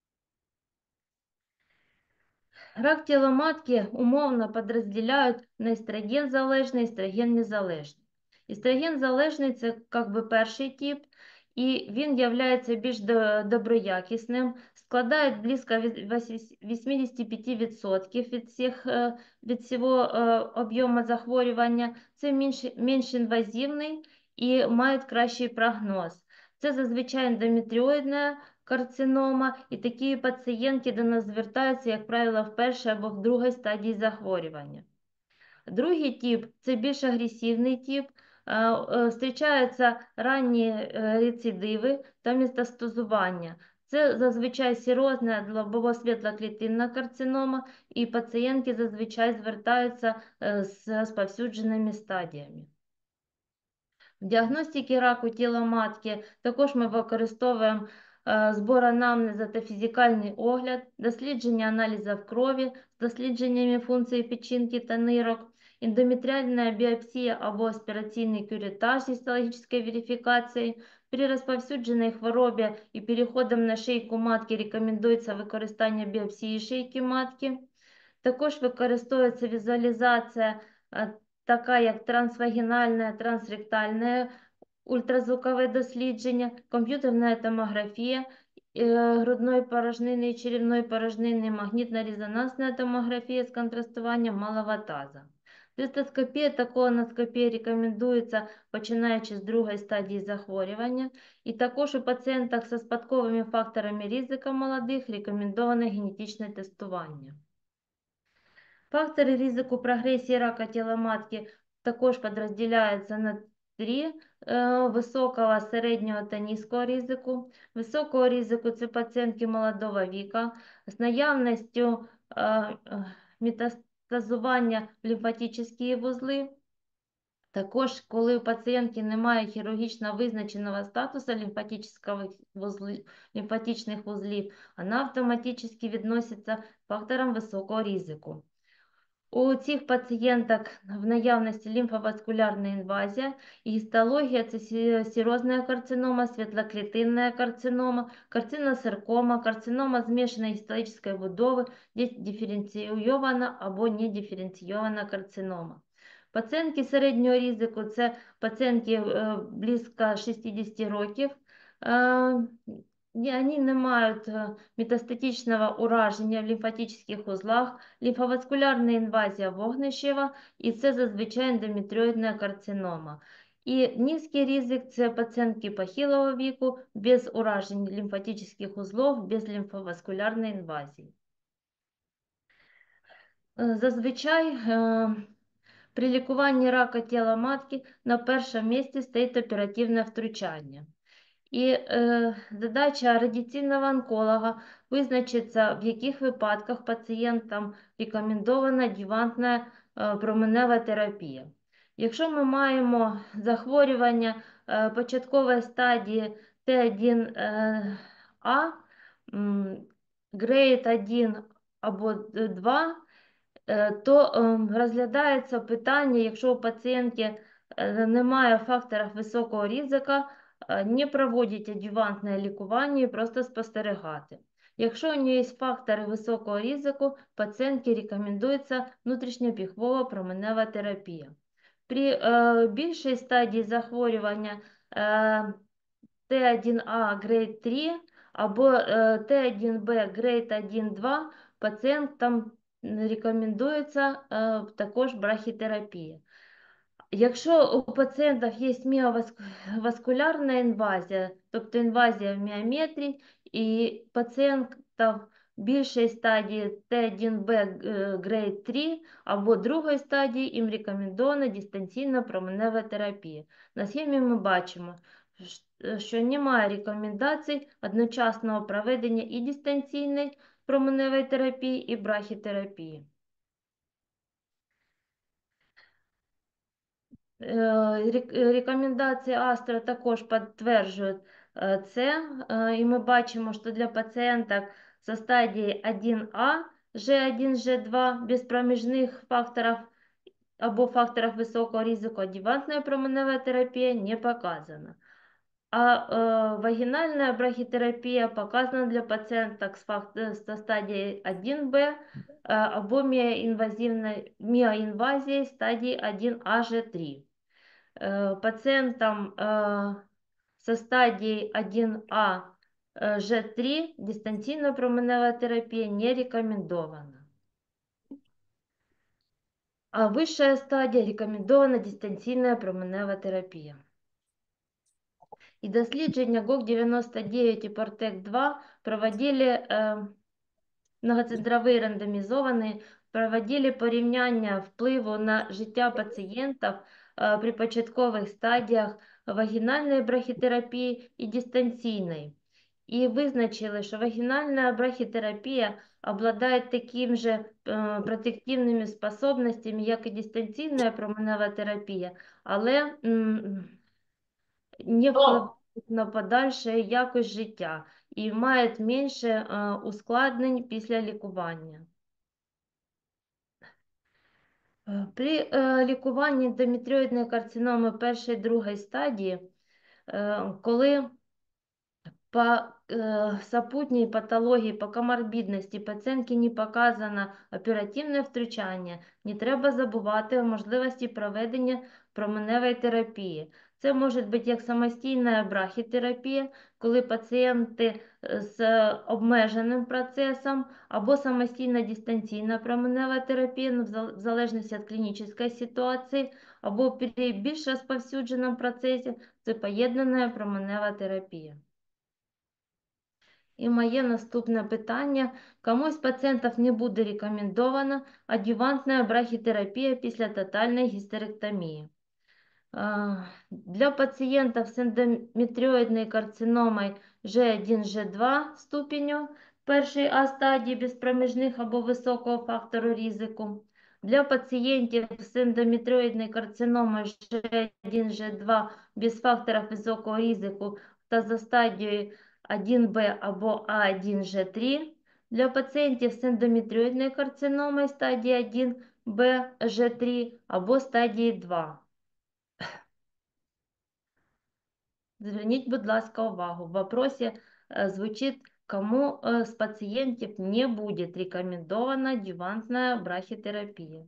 [SPEAKER 2] Рак тіла матки умовно подразделяють на естроген-залежний, естроген-незалежний. Естроген-залежний – це как би перший тип, і він є більш до- доброякісним, складає близько вісімдесят п'ять відсотків від, всіх, е, від всього е, об'єму захворювання. Це менш, менш інвазивний і має кращий прогноз. Це зазвичай ендометріоїдна карцинома, і такі пацієнтки до нас звертаються, як правило, в першій або в другій стадії захворювання. Другий тип – це більш агресивний тип. Е, е, Зустрічаються ранні е, рецидиви та метастазування. Це зазвичай сірозна лобово-світлоклітинна карцинома, і пацієнтки зазвичай звертаються е, з розповсюдженими стадіями. В діагностиці раку тіла матки також ми використовуємо е, збор анамнезу та фізикальний огляд, дослідження аналізів крові з дослідженнями функції печінки та нирок, ендометріальна біопсія або аспіраційний кюретаж з гістологічною верифікацією. При розповсюдженій хворобі і переходом на шийку матки рекомендується використання біопсії шийки матки. Також використовується візуалізація е, така як трансвагінальне, трансректальне ультразвукове дослідження, комп'ютерна томографія е, грудної порожнини і черевної порожнини, магнітно-резонансна томографія з контрастуванням малого таза. Цистоскопія та колоноскопія рекомендується починаючи з другої стадії захворювання, і також у пацієнтах зі спадковими факторами ризику молодих рекомендоване генетичне тестування. Фактори ризику прогресії рака тіла матки також подразделяються на три – високого, середнього та низького ризику. Високого ризику – це пацієнтки молодого віка з наявністю метастазування в лімфатичні вузли. Також, коли у пацієнтки немає хірургічно визначеного статусу лімфатичних вузлів, вона автоматично відноситься фактором високого ризику. У цих пацієнток в наявності лімфоваскулярна інвазія, гістологія – це сірозна карцинома, світлоклітинна карцинома, карциносаркома, карцинома змішаної гістологічної будови, диференційована або недиференційована карцинома. Пацієнтки середнього ризику – це пацієнтки близько шістдесят років. Вони не мають метастатичного ураження в лімфатичних узлах, лімфоваскулярна інвазія вогнищева, і це зазвичай ендометріоїдна карцинома. І низький ризик – це пацієнтки похилого віку, без уражень лімфатичних узлов, без лімфоваскулярної інвазії. Зазвичай При лікуванні рака тіла матки на першому місці стоїть оперативне втручання. І е, задача радіаційного онколога визначиться, в яких випадках пацієнтам рекомендована адювантна е, променева терапія. Якщо ми маємо захворювання е, початкової стадії Т один А, грейд один або два, е, то е, розглядається питання, якщо у пацієнтки е, немає факторів високого ризика, е, не проводять адювантне лікування і просто спостерігати. Якщо у неї є фактори високого ризику, пацієнтці рекомендується внутрішньопіхвова променева терапія. При е, більшій стадії захворювання е, Т один А грейд три або е, Т один Б грейд один два пацієнтам рекомендується е, також брахітерапія. Якщо у пацієнтів є міоваскулярна інвазія, тобто інвазія в міометрі, і пацієнтів більшої стадії Т один Б грейд три або другої стадії, їм рекомендована дистанційна променева терапія. На схемі ми бачимо, що немає рекомендацій одночасного проведення і дистанційної променевої терапії, і брахітерапії. Рекомендації Астра також підтверджують це, і ми бачимо, що для пацієнток со стадії один А, Ж один, Ж два без проміжних факторів або факторів високого ризику адювантна променева терапія не показана. А э, вагинальная брахітерапія показана для пацієнток з стадії один Б э, або міоінвазії стадії один А Ж три. Э, пацієнтам э, со стадії один А Ж три дистанційна променева терапія не рекомендована. А вища стадія рекомендована дистанційна променева терапія. І дослідження ГОК дев'яносто дев'ять і Портек два проводили э, многоцентрові рандомізовані, проводили порівняння впливу на життя пацієнтів э, при початкових стадіях вагінальної брахітерапії і дистанційної. І визначили, що вагінальна брахітерапія обладає такими же э, протективними способностями, як і дистанційна променева терапія, але не впливають на подальшу якість життя і мають менше е, ускладнень після лікування. Е, При е, лікуванні ендометріоїдної карциноми першої другої стадії, е, коли по э, сопутней патології, по коморбідності пацієнтки не показано оперативне втручання, не треба забувати о можливості проведення променевої терапії. Це може бути як самостійна брахітерапія, коли пацієнти з обмеженим процесом, або самостійна дистанційна променева терапія, ну, в залежності від клінічної ситуації, або при більш розповсюдженому процесі це поєднана променева терапія. І моє наступне питання. Кому з пацієнтів не буде рекомендована адювантна брахітерапія після тотальної гістеректомії? Для пацієнтів з ендометріоїдною карциномою Ж один, Ж два ступеню першої А стадії без проміжних або високого фактору ризику. Для пацієнтів з ендометріоїдною карциномою Ж один, Ж два без факторів високого ризику та за стадією один Б або А один, Ж три. Для пацієнтів з ендометріоїдною карциномою стадії один Б, Ж три або стадії два. Зверніть, будь ласка, увагу. В вопросе э, звучит, кому э, с пациентов не будет рекомендована адювантная брахитерапия.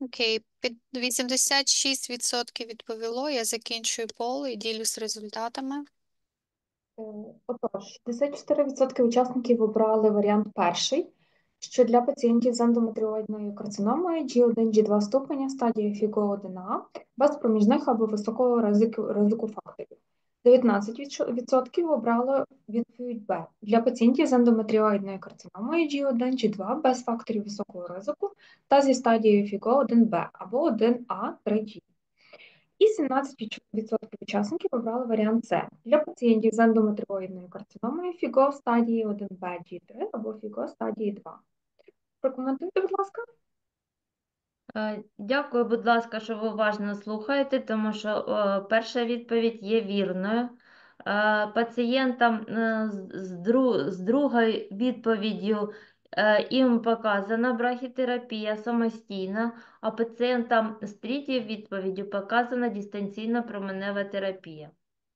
[SPEAKER 3] Окей, під вісімдесят шість відсотків відповіло. Я закінчую пол і ділюсь результатами.
[SPEAKER 1] Е, Отож, шістдесят чотири відсотки учасників обрали варіант перший, що для пацієнтів з ендометріоїдною карциномою джі один джі два ступеня стадії фіго один а без проміжних або високого ризику, ризику факторів. дев'ятнадцять відсотків обрало відповідь Б для пацієнтів з ендометріоїдною карциномою джі один джі два без факторів високого ризику та зі стадією фіго один бе або один а три джі. І сімнадцять відсотків учасників обрали варіант С для пацієнтів з ендометріоїдною карциномою фіго стадії один бе джі три або фіго стадії два. Прокоментуйте, будь ласка.
[SPEAKER 2] Е, Дякую, будь ласка, що ви уважно слухаєте, тому що е, перша відповідь є вірною. Е, Пацієнтам е, з, з, дру, з другою відповіддю е, їм показана брахітерапія самостійна, а пацієнтам з третьою відповіддю показана дистанційна променева терапія.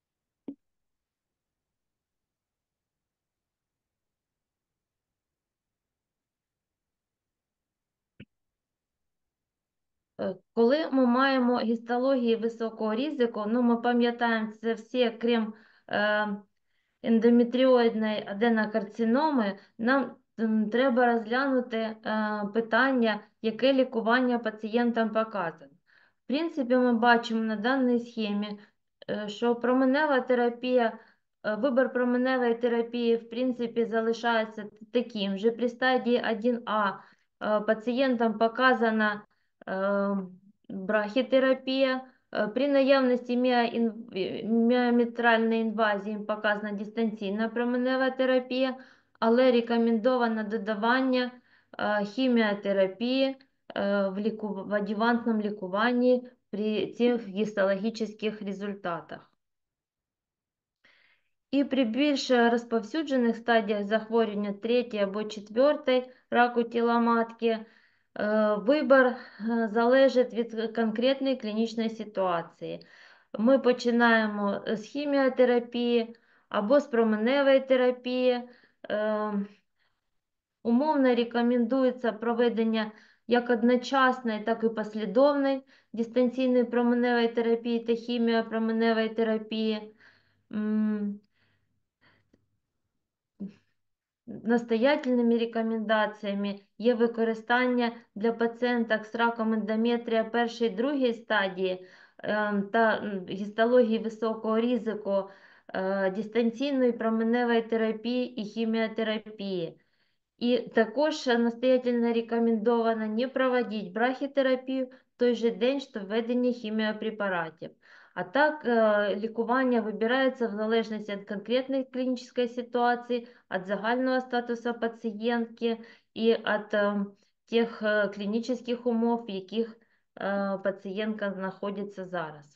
[SPEAKER 2] Е, Коли ми маємо гістології високого ризику, ну ми пам'ятаємо це всі, крім е, ендометріоїдної аденокарциноми, нам м, треба розглянути е, питання, яке лікування пацієнтам показано. В принципі, ми бачимо на даній схемі, е, що променева терапія, е, вибір променевої терапії, в принципі, залишається таким же. При стадії один а е, пацієнтам показана е, брахітерапія. Е, При наявності міоін- міометральної інвазії показана дистанційна променева терапія, але рекомендовано додавання е, хіміотерапії е, в, ліку... в адювантному лікуванні при цих гістологічних результатах. І при більш розповсюджених стадіях захворювання третьої або четвертої раку тіла матки е, вибір е, залежить від конкретної клінічної ситуації. Ми починаємо з хіміотерапії або з променевої терапії. Е, Умовно рекомендується проведення як одночасної, так і послідовної дистанційної променевої терапії та хіміопроменевої терапії. М, Настоятельними рекомендаціями є використання для пацієнток з раком ендометрія першої другої стадії е, та м, гістології високого ризику е, дистанційної променевої терапії і хіміотерапії. І також настоятельно рекомендовано не проводити брахітерапію в той же день, що введення хіміопрепаратів. А так, е, лікування вибирається в залежності від конкретної клінічної ситуації, від загального статусу пацієнтки і від е, тих е, клінічних умов, в яких е, пацієнтка знаходиться зараз.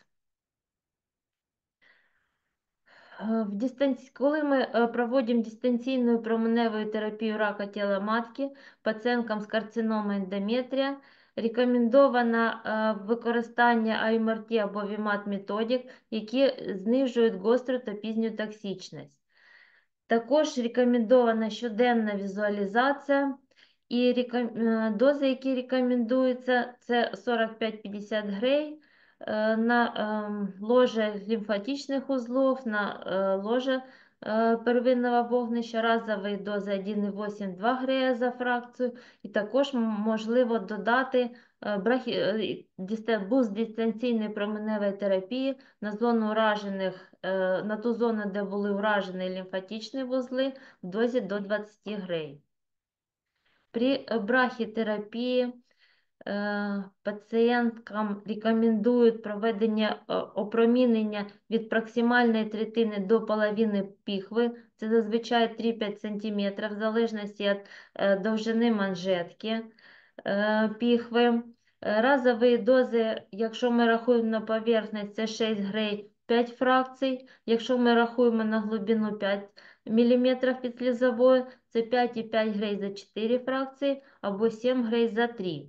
[SPEAKER 2] Е, В дистанці... Коли ми е, проводимо дистанційну променеву терапію рака тіла матки пацієнткам з карциномою ендометрія, рекомендовано е, використання ай ем ар ті або вімат методик, які знижують гостру та пізню токсичність. Також рекомендована щоденна візуалізація і реком... е, дози, які рекомендуються, це сорок п'ять п'ятдесят грей е, на е, ложе лімфатичних узлов, на е, ложе е, первинного вогнища, разової дози один цілих вісім десятих - два грея за фракцію, і також м- можливо додати е, брахі... е, дисте- буст дистанційної променевої терапії на зону уражених, е, на ту зону, де були уражені лімфатичні вузли, в дозі до двадцять грей. При е, брахітерапії е, пацієнткам рекомендують проведення е, опромінення від проксимальної третини до половини піхви. Це зазвичай три-п'ять см, в залежності від е, довжини манжетки е, піхви. Е, Разові дози, якщо ми рахуємо на поверхність, це шість грей, п'ять фракцій. Якщо ми рахуємо на глибину п'ять мм підслізової, це п'ять і п'ять грей за чотири фракції або сім грей за три.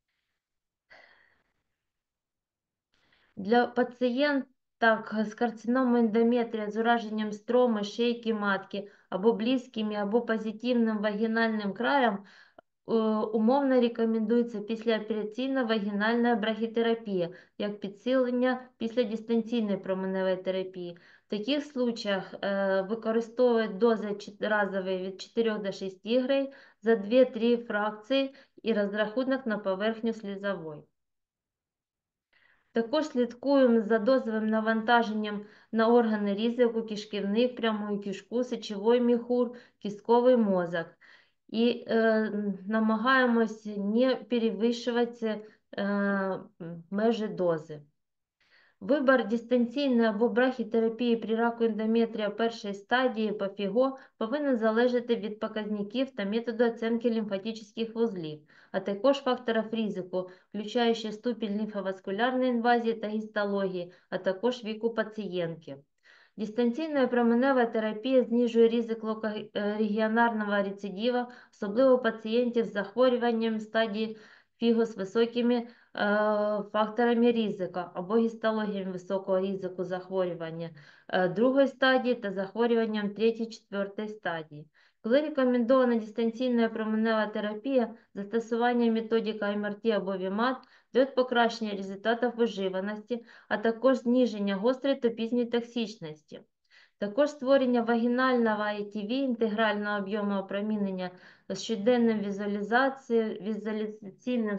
[SPEAKER 2] Для пацієнток з карциномою ендометрія з ураженням строми, шийки матки або близькими, або позитивним вагінальним краєм умовно рекомендується післяопераційна вагінальна брахітерапія, як підсилення після дистанційної променевої терапії. В таких случаях е, використовують дози разові від чотирьох до шести грей за дві-три фракції і розрахунок на поверхню слізової. Також слідкуємо за дозовим навантаженням на органи різку, кишківник, пряму кишку, сечовий міхур, кістковий мозок. І е, намагаємось не перевищувати е, межі дози. Вибір дистанційної або брахітерапії при раку ендометрія першої стадії по ФІГО повинен залежати від показників та методу оцінки лімфатичних вузлів, а також факторів ризику, включаючи ступінь лімфоваскулярної інвазії та гістології, а також віку пацієнтки. Дистанційна променева терапія знижує ризик локорегіонарного рецидиву, особливо у пацієнтів з захворюванням стадії ФІГО з високими е, факторами ризику або гістологіями високого ризику захворювання е, другої стадії та захворюванням третьої-четвертої стадії. Коли рекомендована дистанційна променева терапія, застосування методика ем ар ті або вімат дає покращення результатів виживаності, а також зниження гострої та пізньої токсичності. Також створення вагінального ай ті ві, інтегрального об'єму опромінення з щоденним візуалізацією, візуалізаційним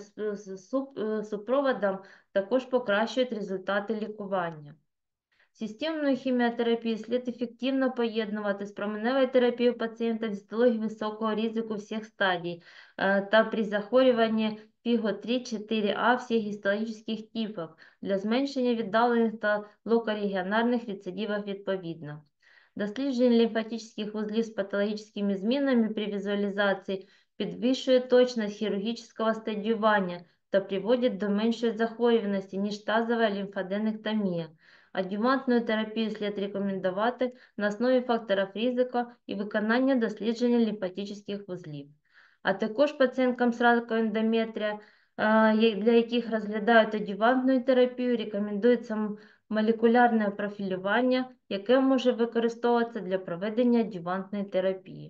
[SPEAKER 2] супроводом також покращують результати лікування. Системну хіміотерапію слід ефективно поєднувати з променевою терапією пацієнтів з гістологією високого ризику всіх стадій та при захворюванні ФІГО три-чотири А всіх гістологічних типів для зменшення віддалених та локорегіонарних рецидивів відповідно. Дослідження лімфатичних вузлів з патологічними змінами при візуалізації підвищує точність хірургічного стадіювання та приводить до меншої захворюваності, ніж тазова лімфаденектомія. Адювантну терапію слід рекомендувати на основі факторів ризику і виконання дослідження лімфатичних вузлів. А також пацієнткам з раком ендометрія, для яких розглядають адювантну терапію, рекомендується молекулярне профілювання, яке може використовуватися для проведення адювантної терапії.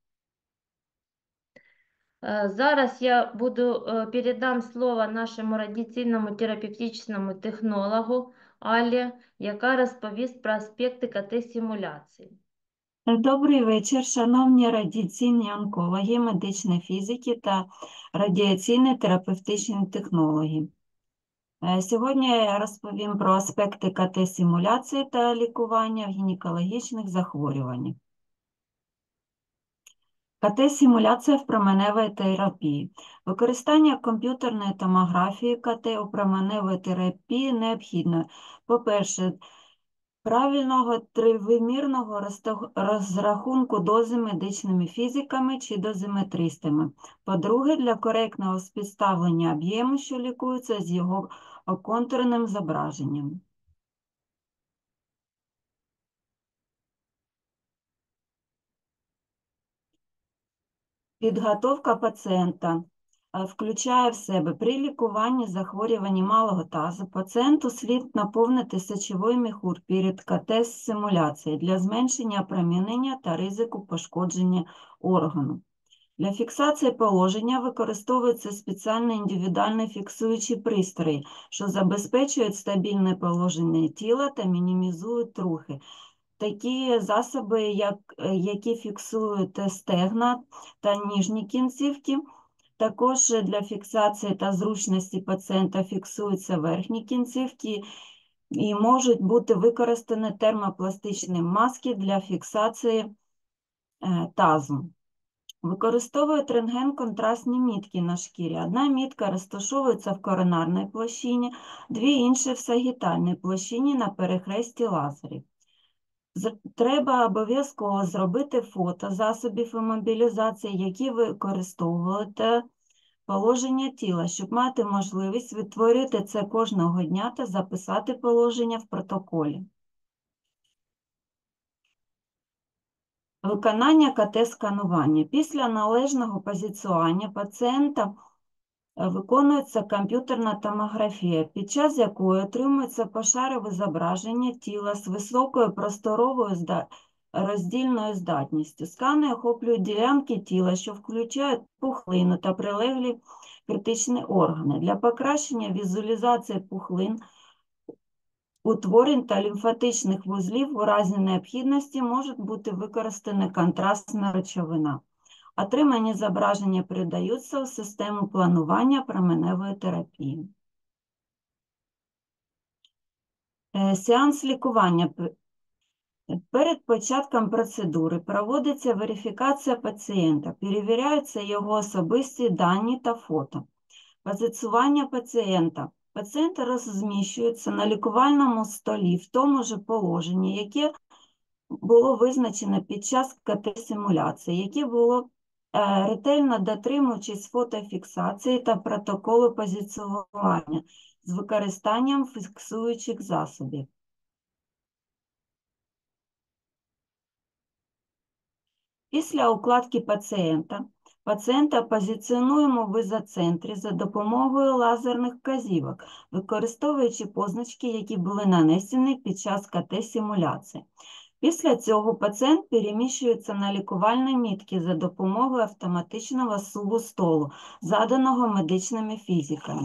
[SPEAKER 2] Зараз я буду передам слово нашому радіаційному терапевтичному технологу Аллі, яка розповість про аспекти КТ-симуляції.
[SPEAKER 5] Добрий вечір, шановні радіаційні онкологи, медичні фізики та радіаційні терапевтичні технологи. Сьогодні я розповім про аспекти КТ-симуляції та лікування в гінекологічних захворюваннях. КТ-симуляція в променевій терапії. Використання комп'ютерної томографії КТ у променевій терапії необхідно. По-перше, правильного тривимірного розрахунку дози медичними фізиками чи дозиметристами. По-друге, для коректного співставлення об'єму, що лікується, з його контурним зображенням. Підготовка пацієнта включає в себе при лікуванні захворювань малого тазу пацієнту слід наповнити сечовий міхур перед КТ-симуляцією для зменшення опромінення та ризику пошкодження органу. Для фіксації положення використовуються спеціальні індивідуальні фіксуючі пристрої, що забезпечують стабільне положення тіла та мінімізують рухи. Такі засоби, як, які фіксують стегна та ніжні кінцівки. Також для фіксації та зручності пацієнта фіксуються верхні кінцівки і можуть бути використані термопластичні маски для фіксації тазу. Використовують рентген-контрастні мітки на шкірі. Одна мітка розташовується в коронарній площині, дві інші в сагітальній площині на перехресті лазерів. Треба обов'язково зробити фото засобів імобілізації, які використовували, та положення тіла, щоб мати можливість відтворити це кожного дня та записати положення в протоколі. Виконання КТ-сканування. Після належного позиціонування пацієнта виконується комп'ютерна томографія, під час якої отримується пошарове зображення тіла з високою просторовою роздільною здатністю. Скани охоплюють ділянки тіла, що включають пухлину та прилеглі критичні органи. Для покращення візуалізації пухлин, утворень та лімфатичних вузлів у разі необхідності може бути використана контрастна речовина. Отримані зображення передаються у систему планування променевої терапії. Сеанс лікування. Перед початком процедури проводиться верифікація пацієнта, перевіряються його особисті дані та фото. Позиціювання пацієнта. Пацієнт розміщується на лікувальному столі в тому ж положенні, яке було визначено під час ка те-симуляції, яке було е, ретельно дотримуючись фотофіксації та протоколу позиціювання з використанням фіксуючих засобів. Після укладки пацієнта, пацієнта позиціонуємо в ізоцентрі за допомогою лазерних вказівок, використовуючи позначки, які були нанесені під час ка те-симуляції. Після цього пацієнт переміщується на лікувальні мітки за допомогою автоматичного суву столу, заданого медичними фізиками.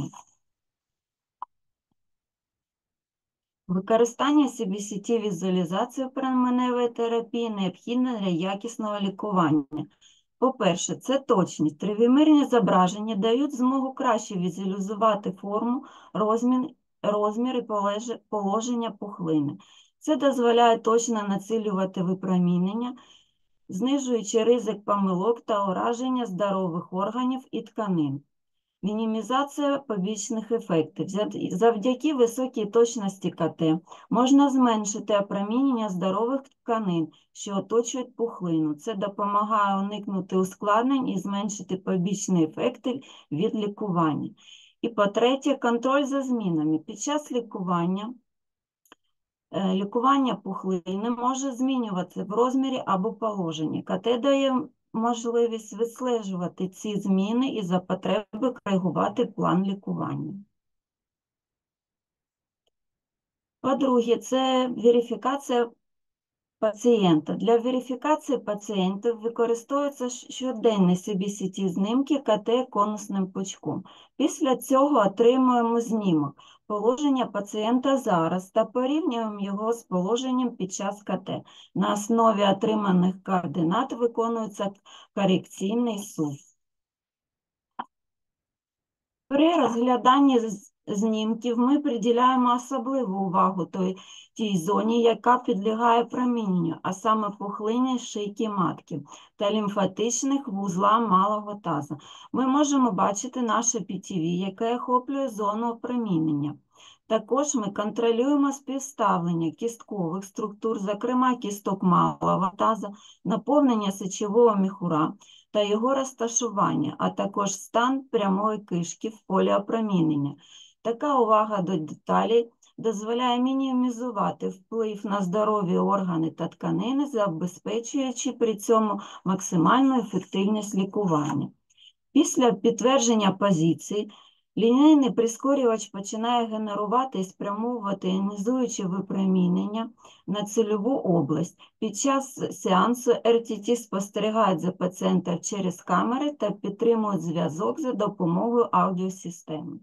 [SPEAKER 5] Використання сі бі сі ті-візуалізації променевої терапії необхідне для якісного лікування. По-перше, це точність. Тривимірні зображення дають змогу краще візуалізувати форму, розмір, розмір і положення пухлини. Це дозволяє точно націлювати випромінення, знижуючи ризик помилок та ураження здорових органів і тканин. Мінімізація побічних ефектів. Завдяки високій точності ка те можна зменшити опромінення здорових тканин, що оточують пухлину. Це допомагає уникнути ускладнень і зменшити побічні ефекти від лікування. І по-третє, контроль за змінами. Під час лікування лікування пухлини може змінюватися в розмірі або положенні. ка те дає можливість відстежувати ці зміни і за потреби коригувати план лікування. По-друге, це верифікація пацієнта. Для верифікації пацієнтів використовуються щоденні сі бі сі ті-знімки ка те конусним пучком. Після цього отримуємо знімок положення пацієнта зараз та порівнюємо його з положенням під час ка те. На основі отриманих координат виконується корекційний сув. При розгляданні знімків ми приділяємо особливу увагу той, тій зоні, яка підлягає проміненню, а саме пухлині шийки матки та лімфатичних вузла малого таза. Ми можемо бачити наше пі ті ві, яке охоплює зону опромінення. Також ми контролюємо співставлення кісткових структур, зокрема кісток малого таза, наповнення сечового міхура та його розташування, а також стан прямої кишки в полі опромінення. Така увага до деталей дозволяє мінімізувати вплив на здорові органи та тканини, забезпечуючи при цьому максимальну ефективність лікування. Після підтвердження позиції лінійний прискорювач починає генерувати і спрямовувати іонізуюче випромінення на цільову область. Під час сеансу ер ті ті спостерігають за пацієнтом через камери та підтримують зв'язок за допомогою аудіосистеми.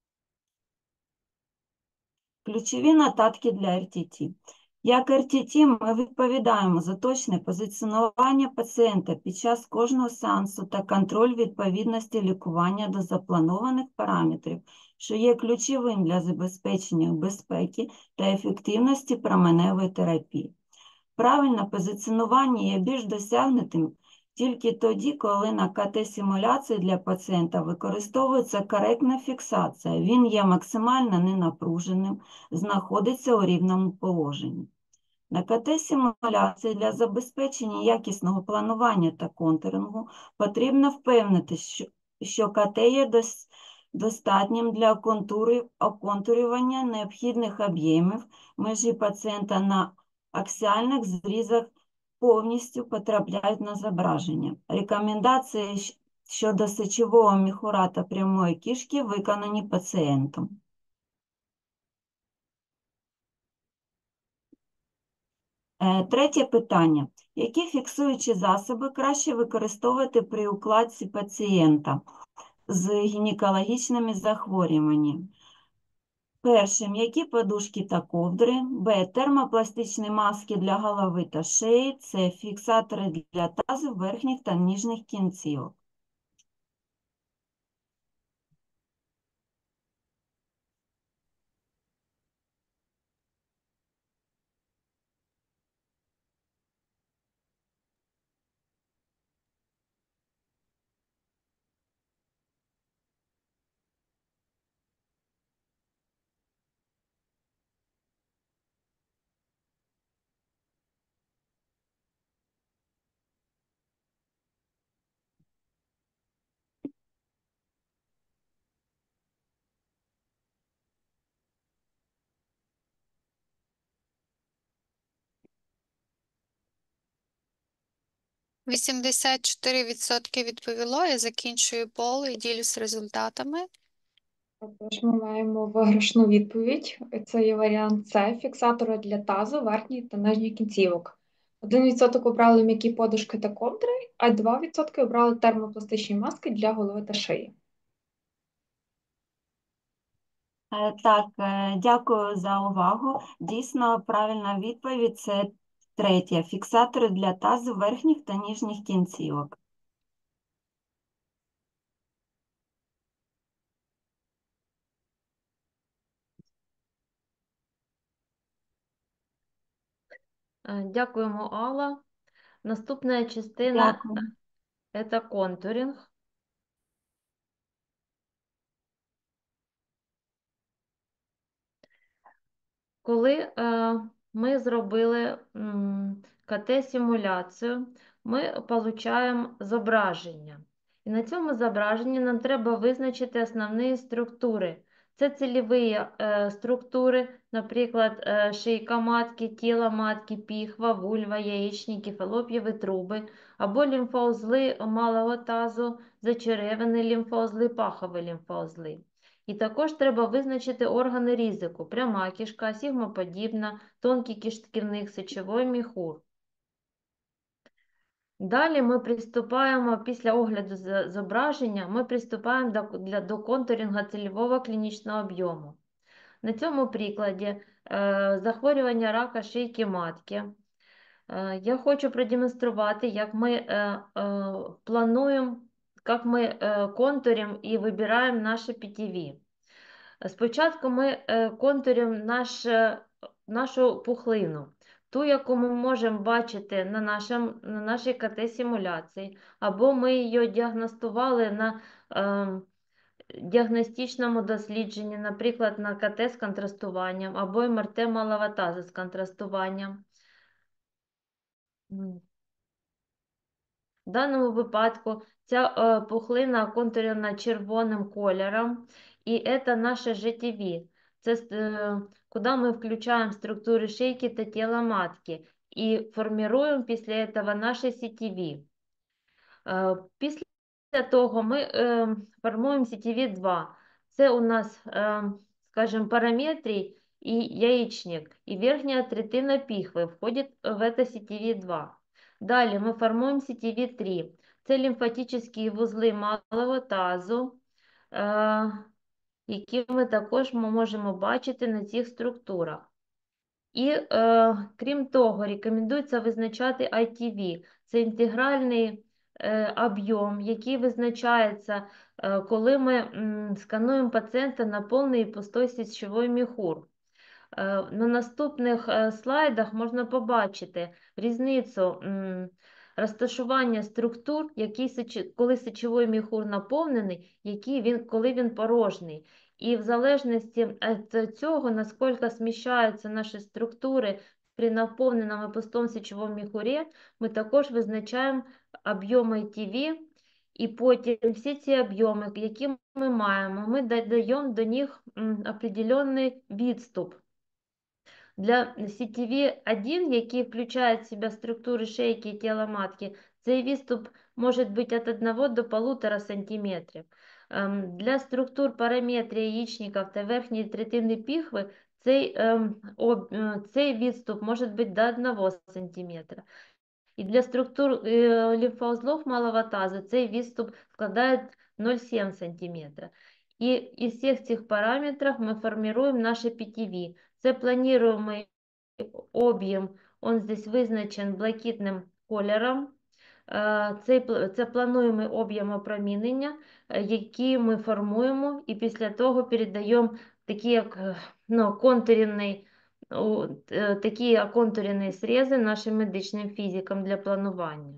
[SPEAKER 5] Ключові нотатки для ер ті ті. Як ер ті ті ми відповідаємо за точне позиціонування пацієнта під час кожного сеансу та контроль відповідності лікування до запланованих параметрів, що є ключовим для забезпечення безпеки та ефективності променевої терапії. Правильне позиціонування є більш досягнутим тільки тоді, коли на ка те-симуляції для пацієнта використовується коректна фіксація, він є максимально ненапруженим, знаходиться у рівному положенні. На ка те-симуляції для забезпечення якісного планування та контурингу потрібно впевнитися, що ка те є достатнім для оконтурювання необхідних об'ємів, межі пацієнта на аксіальних зрізах повністю потрапляють на зображення. Рекомендації щодо сечового міхура та прямої кишки виконані пацієнтом. Е, Третє питання. Які фіксуючі засоби краще використовувати при укладці пацієнта з гінекологічними захворюваннями? Перше, м'які подушки та ковдри. Б. Термопластичні маски для голови та шиї. С. Фіксатори для тазу, верхніх та нижніх кінцівок.
[SPEAKER 3] вісімдесят чотири відсотки відповіло. Я закінчую пол і ділюсь результатами.
[SPEAKER 1] Також ми маємо виграшну відповідь. Це є варіант С. Фіксатори для тазу, верхніх та нижніх кінцівок. один відсоток обрали м'які подушки та ковдри, а два відсотки обрали термопластичні маски для голови та шиї.
[SPEAKER 5] Е, Так, е, дякую за увагу. Дійсно, правильна відповідь – це третя. Фіксатори для тазу, верхніх та нижніх кінцівок.
[SPEAKER 2] Е, Дякуємо, Алла. Наступна частина
[SPEAKER 5] Дякую.
[SPEAKER 2] – це контуринг. Коли е, ми зробили м, КТ-симуляцію, ми отримуємо зображення. І на цьому зображенні нам треба визначити основні структури. Це цільові е, структури, наприклад, е, шийка матки, тіло матки, піхва, вульва, яєчники, фалоп'єві труби, або лімфоузли малого тазу, зачеревини лімфоузли, пахові лімфоузли. І також треба визначити органи ризику: пряма кишка, сігмоподібна, тонкий кишківник, сечовий міхур. Далі ми приступаємо, після огляду зображення, ми приступаємо до, для, до контуринга цільового клінічного об'єму. На цьому прикладі е, захворювання рака шийки матки. Е, я хочу продемонструвати, як ми е, е, плануємо, як ми е, контуримо і вибираємо наші пі ті ві. Спочатку ми контуримо наш, нашу пухлину, ту, яку ми можемо бачити на, нашому, на нашій КТ-симуляції, або ми її діагностували на е, діагностичному дослідженні, наприклад, на КТ з контрастуванням, або ем ер те малого тазу з контрастуванням. В даному випадку ця е, пухлина контурена червоним кольором, і це наше же ті ві. Це е, куди ми включаємо структури шийки та тіла матки і формуємо після цього наше сі ті ві. Е, після того ми е, формуємо сі ті ві два. Це у нас, е, скажімо, параметрій і яєчник, і верхня третина піхви входить в це сі ті ві два. Далі ми формуємо сі ті ві три. Це лімфатичні вузли малого тазу, е, які ми також можемо бачити на цих структурах. І, е, крім того, рекомендується визначати ай ті ві. Це інтегральний е, об'єм, який визначається, е, коли ми м, скануємо пацієнта на повний і пустой сечовий міхур. Е, на наступних е, слайдах можна побачити різницю м, розташування структур, які, коли сечовий міхур наповнений, який він, коли він порожній. І в залежності від цього, наскільки зміщаються наші структури при наповненому і пустому сечовому міхурі, ми також визначаємо об'єм ай ті ві, і потім всі ці об'єми, які ми маємо, ми додаємо до них определенний відступ. Для сі ті ві один, який включає в себе структури шейки і тіла матки, цей відступ може бути від одного до полутора сантиметрів. Ем, Для структур параметрів яєчників та верхньої третини піхви цей, ем, об, е, цей відступ може бути до одного сантиметра. І для структур е, лімфоузлов малого тазу цей відступ складає ноль цілих сім сантиметра. І із всіх цих параметрів ми формуємо наше пі ті ві. Це плануємий об'єм, він здесь визначен блакитним кольором. Е, Це, це плануємий об'єм опромінення, е, який ми формуємо і після того передаємо такі як е, ну, контурний, у- е, такі оконтурені срези нашим медичним фізикам для планування.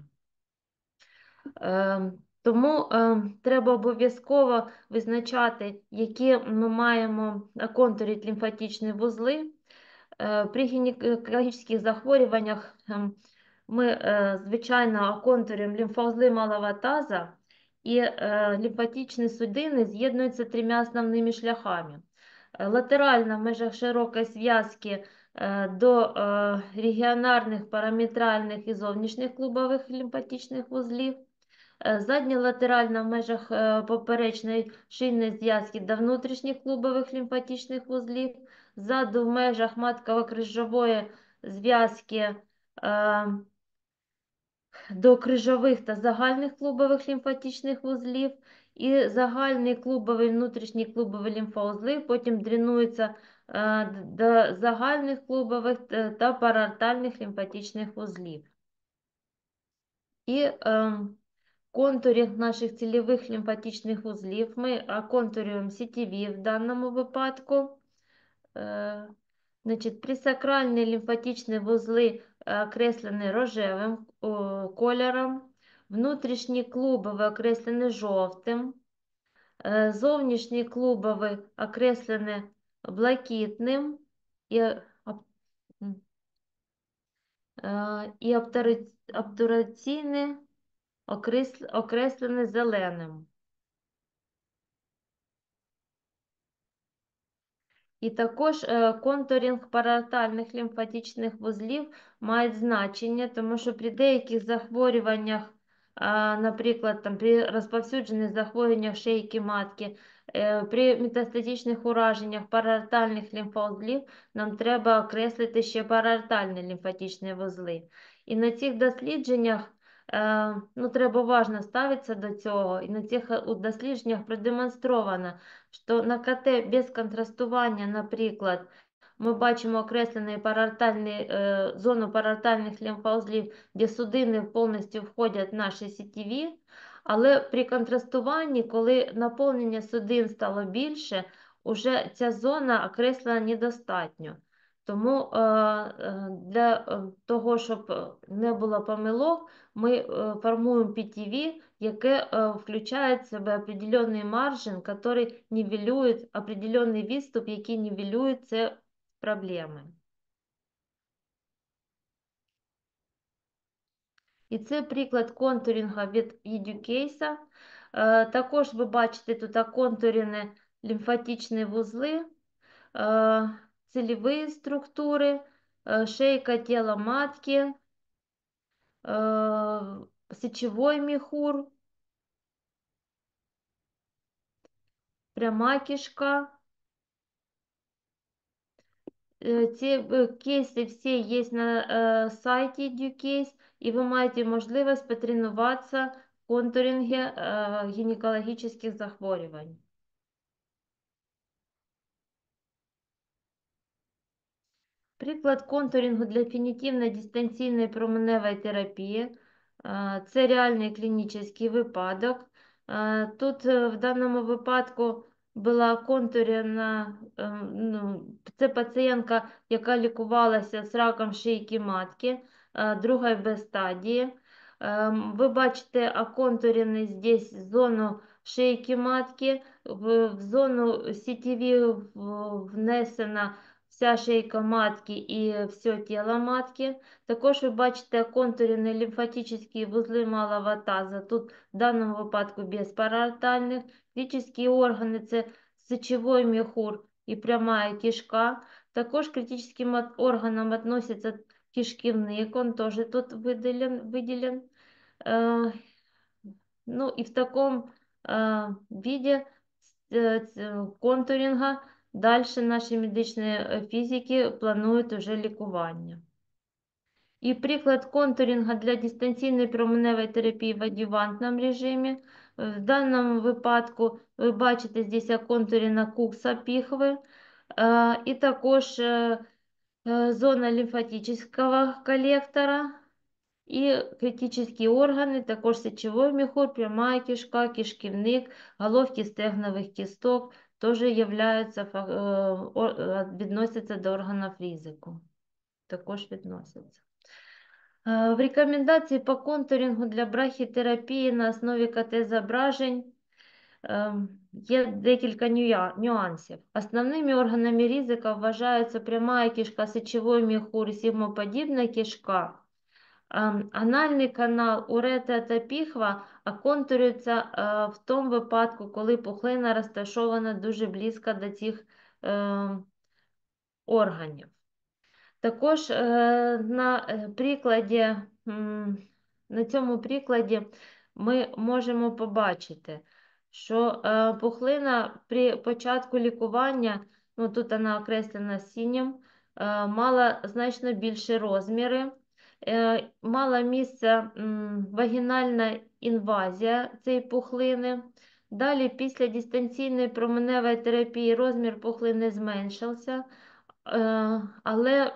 [SPEAKER 2] Е, Тому е, треба обов'язково визначати, які ми маємо оконтурити лімфатичні вузли. Е, При гінекологічних захворюваннях ем, ми, е, звичайно, оконтурюємо лімфоузли малого таза, і е, лімфатичні судини з'єднуються трьома основними шляхами. Е, Латерально в межах широкої зв'язки е, до е, регіонарних, параметральних і зовнішніх клубових лімфатичних вузлів. Е, Задньолатерально в межах е, поперечної шийної зв'язки до внутрішніх клубових лімфатичних вузлів, ззаду в межах матково-крижової зв'язки е, до крижових та загальних клубових лімфатичних вузлів, і загальний клубовий, внутрішній клубовий лімфоузли потім дренуються е, до загальних клубових та та параортальних лімфатичних вузлів. І е, контурінг наших цільових лімфатичних вузлів ми оконтурюємо сі ті ві в даному випадку. Е, Значить, присакральні лімфатичні вузли окреслені рожевим о, кольором, внутрішні клубові окреслені жовтим, е, зовнішні клубові окреслені блакитним і, об- м, е, і обтура- обтураційні окрес- окреслені зеленим. І також е, контуринг параортальних лімфатичних вузлів має значення, тому що при деяких захворюваннях, а, наприклад, там, при розповсюджених захворюваннях шийки матки, е, при метастатичних ураженнях параортальних лімфоузлів нам треба окреслити ще параортальні лімфатичні вузли. І на цих дослідженнях е, ну, треба уважно ставитися до цього, і на цих е, у дослідженнях продемонстровано, що на ка те без контрастування, наприклад, ми бачимо окреслений параортальний, е, зону параортальних лімфоузлів, де судини повністю входять в наші сі ті ві, але при контрастуванні, коли наповнення судин стало більше, уже ця зона окреслена недостатньо. Тому е, е, для е, того, щоб не було помилок, ми е, формуємо пі ті ві, яке е, включає в себе определенний маржин, який нівелює, определенний відступ, який нівелює ці проблеми. І це приклад контурінга від Educase. Е, Також ви бачите тут оконтурені лімфатичні вузли, е, цільові структури, е, шейка тіла матки, е, сечовий міхур, пряма кишка. Е, Ці е, кейси всі є на е, сайті EduCase, і ви маєте можливість потренуватися в контурингі е, гінекологічних захворювань. Приклад контурінгу для фінітивної дистанційної променевої терапії. Е, Це реальний клінічний випадок. Е, Тут е, в даному випадку була контурена, е, ну, це пацієнтка, яка лікувалася з раком шийки матки, е, другої Б стадії. Е, Ви бачите оконтурений здесь зону шийки матки, в, в зону сі ті ві в- внесена вся шийка матки і все тіло матки. Також ви бачите контурні лімфатичні вузли малого таза. Тут в даному випадку без параортальних. Критичні органи – це сечовий міхур і пряма кишка. Також критичним органам відноситься кишківник, він теж тут виділен. виділен. Е, Ну і в такому в виде э, ц- контуринга. Дальше наші медичні е, фізики планують уже лікування. І приклад контуринга для дистанційної променевої терапії в адювантному режимі. В даному випадку ви бачите здесь контурінг кукса піхви, е, і також е, е, зона лімфатичного колектора і критичні органи, також сечовий міхур, пряма кишка, кишківник, головки стегнових кісток теж являються, фа- е, о- е, відносяться до органів ризику. Також відносяться. Е, В рекомендації по контурингу для брахітерапії на основі КТ-зображень е, є декілька нюя- нюансів. Основними органами ризика вважаються пряма кишка, сечовий міхур, сігмоподібна кишка. Ем, Анальний канал, уретра та піхва оконтурюються е, в тому випадку, коли пухлина розташована дуже близько до цих е, органів. Також е, на е, прикладі, м, на цьому прикладі ми можемо побачити, що е, пухлина при початку лікування, ну тут вона окреслена синім, е, мала значно більші розміри, е, мала місце м, вагінальна інвазія цієї пухлини. Далі, після дистанційної променевої терапії, розмір пухлини зменшився, е, але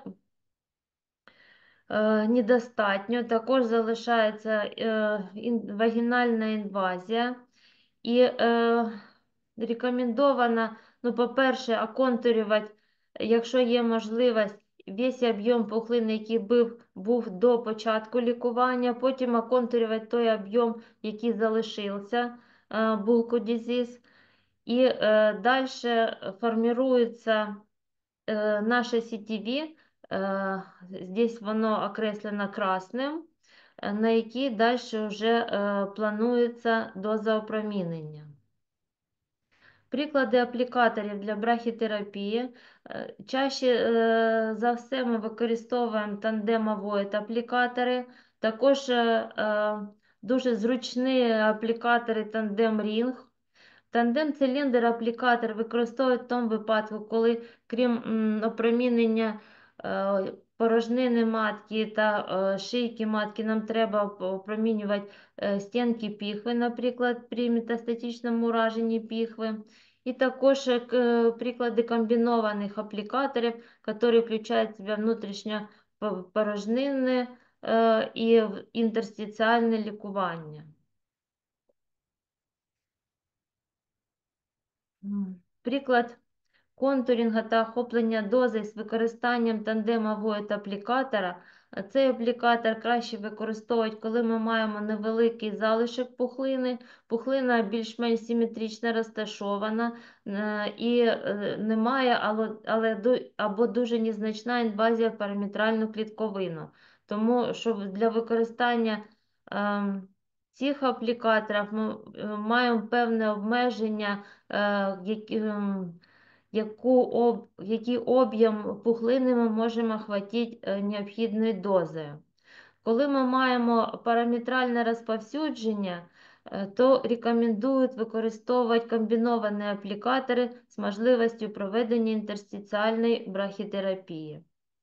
[SPEAKER 2] е, недостатньо. Також залишається е, ін- вагінальна інвазія. І е, рекомендовано, ну, по-перше, оконтурювати, якщо є можливість, весь об'єм пухлини, який був, був до початку лікування, потім оконтурювати той об'єм, який залишився, е, булку дизіз. І е, далі формується э, наше сі ті ві, э, здесь воно окреслено красним, е, на якій далі вже е, планується доза опромінення. Приклади аплікаторів для брахітерапії. Е, Чаще е, за все ми використовуємо тандем-авоїд аплікатори, також е, е, дуже зручні аплікатори тандем-рінг. Тандем-циліндр аплікатор використовують в тому випадку, коли крім м, опромінення е, порожнини матки та е, шийки матки, нам треба опромінювати е, стінки піхви, наприклад, при метастатичному ураженні піхви. І також е, к- приклади комбінованих аплікаторів, які включають в себе внутрішньо по- порожнинне е, і в- інтерстиціальне лікування. М. Приклад контурінга та охоплення дози з використанням тандемового аплікатора. А Цей аплікатор краще використовувати, коли ми маємо невеликий залишок пухлини. Пухлина більш-менш симетрично розташована е, і е, немає, але, але ду- або дуже незначна інвазія в параметральну клітковину. Тому що для використання ем, цих аплікаторів ми е, маємо певне обмеження, е, які, ем, яку об, який об'єм пухлини ми можемо охватити необхідною дозою. Коли ми маємо параметральне розповсюдження, е, то рекомендують використовувати комбіновані аплікатори з можливістю проведення інтерстиціальної брахітерапії.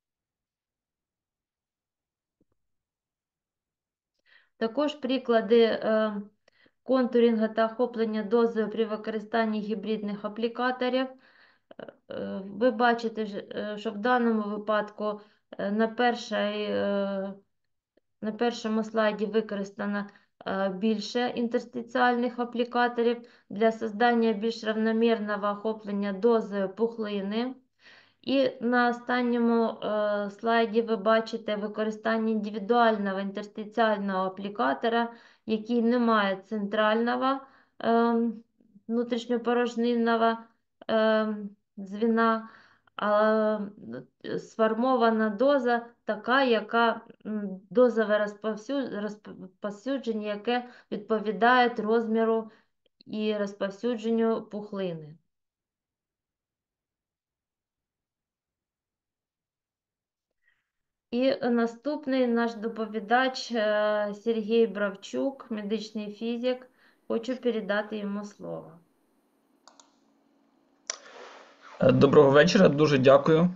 [SPEAKER 2] Також приклади е, контурінга та охоплення дозою при використанні гібридних аплікаторів. Е, Ви бачите, ж, е, що в даному випадку е, на, першій, е, на першому слайді використано е, більше інтерстиціальних аплікаторів для створення більш рівномірного охоплення дозою пухлини. І на останньому е, слайді ви бачите використання індивідуального інтерстиціального аплікатора, який не має центрального е, внутрішньопорожнинного е, звіна, а е, сформована доза така, яка м, дозове розповсю- розповсюдження, яке відповідає розміру і розповсюдженню пухлини. І наступний наш доповідач е, Сергій Бравчук, медичний фізик. Хочу передати йому слово.
[SPEAKER 6] Е, Доброго вечора, дуже дякую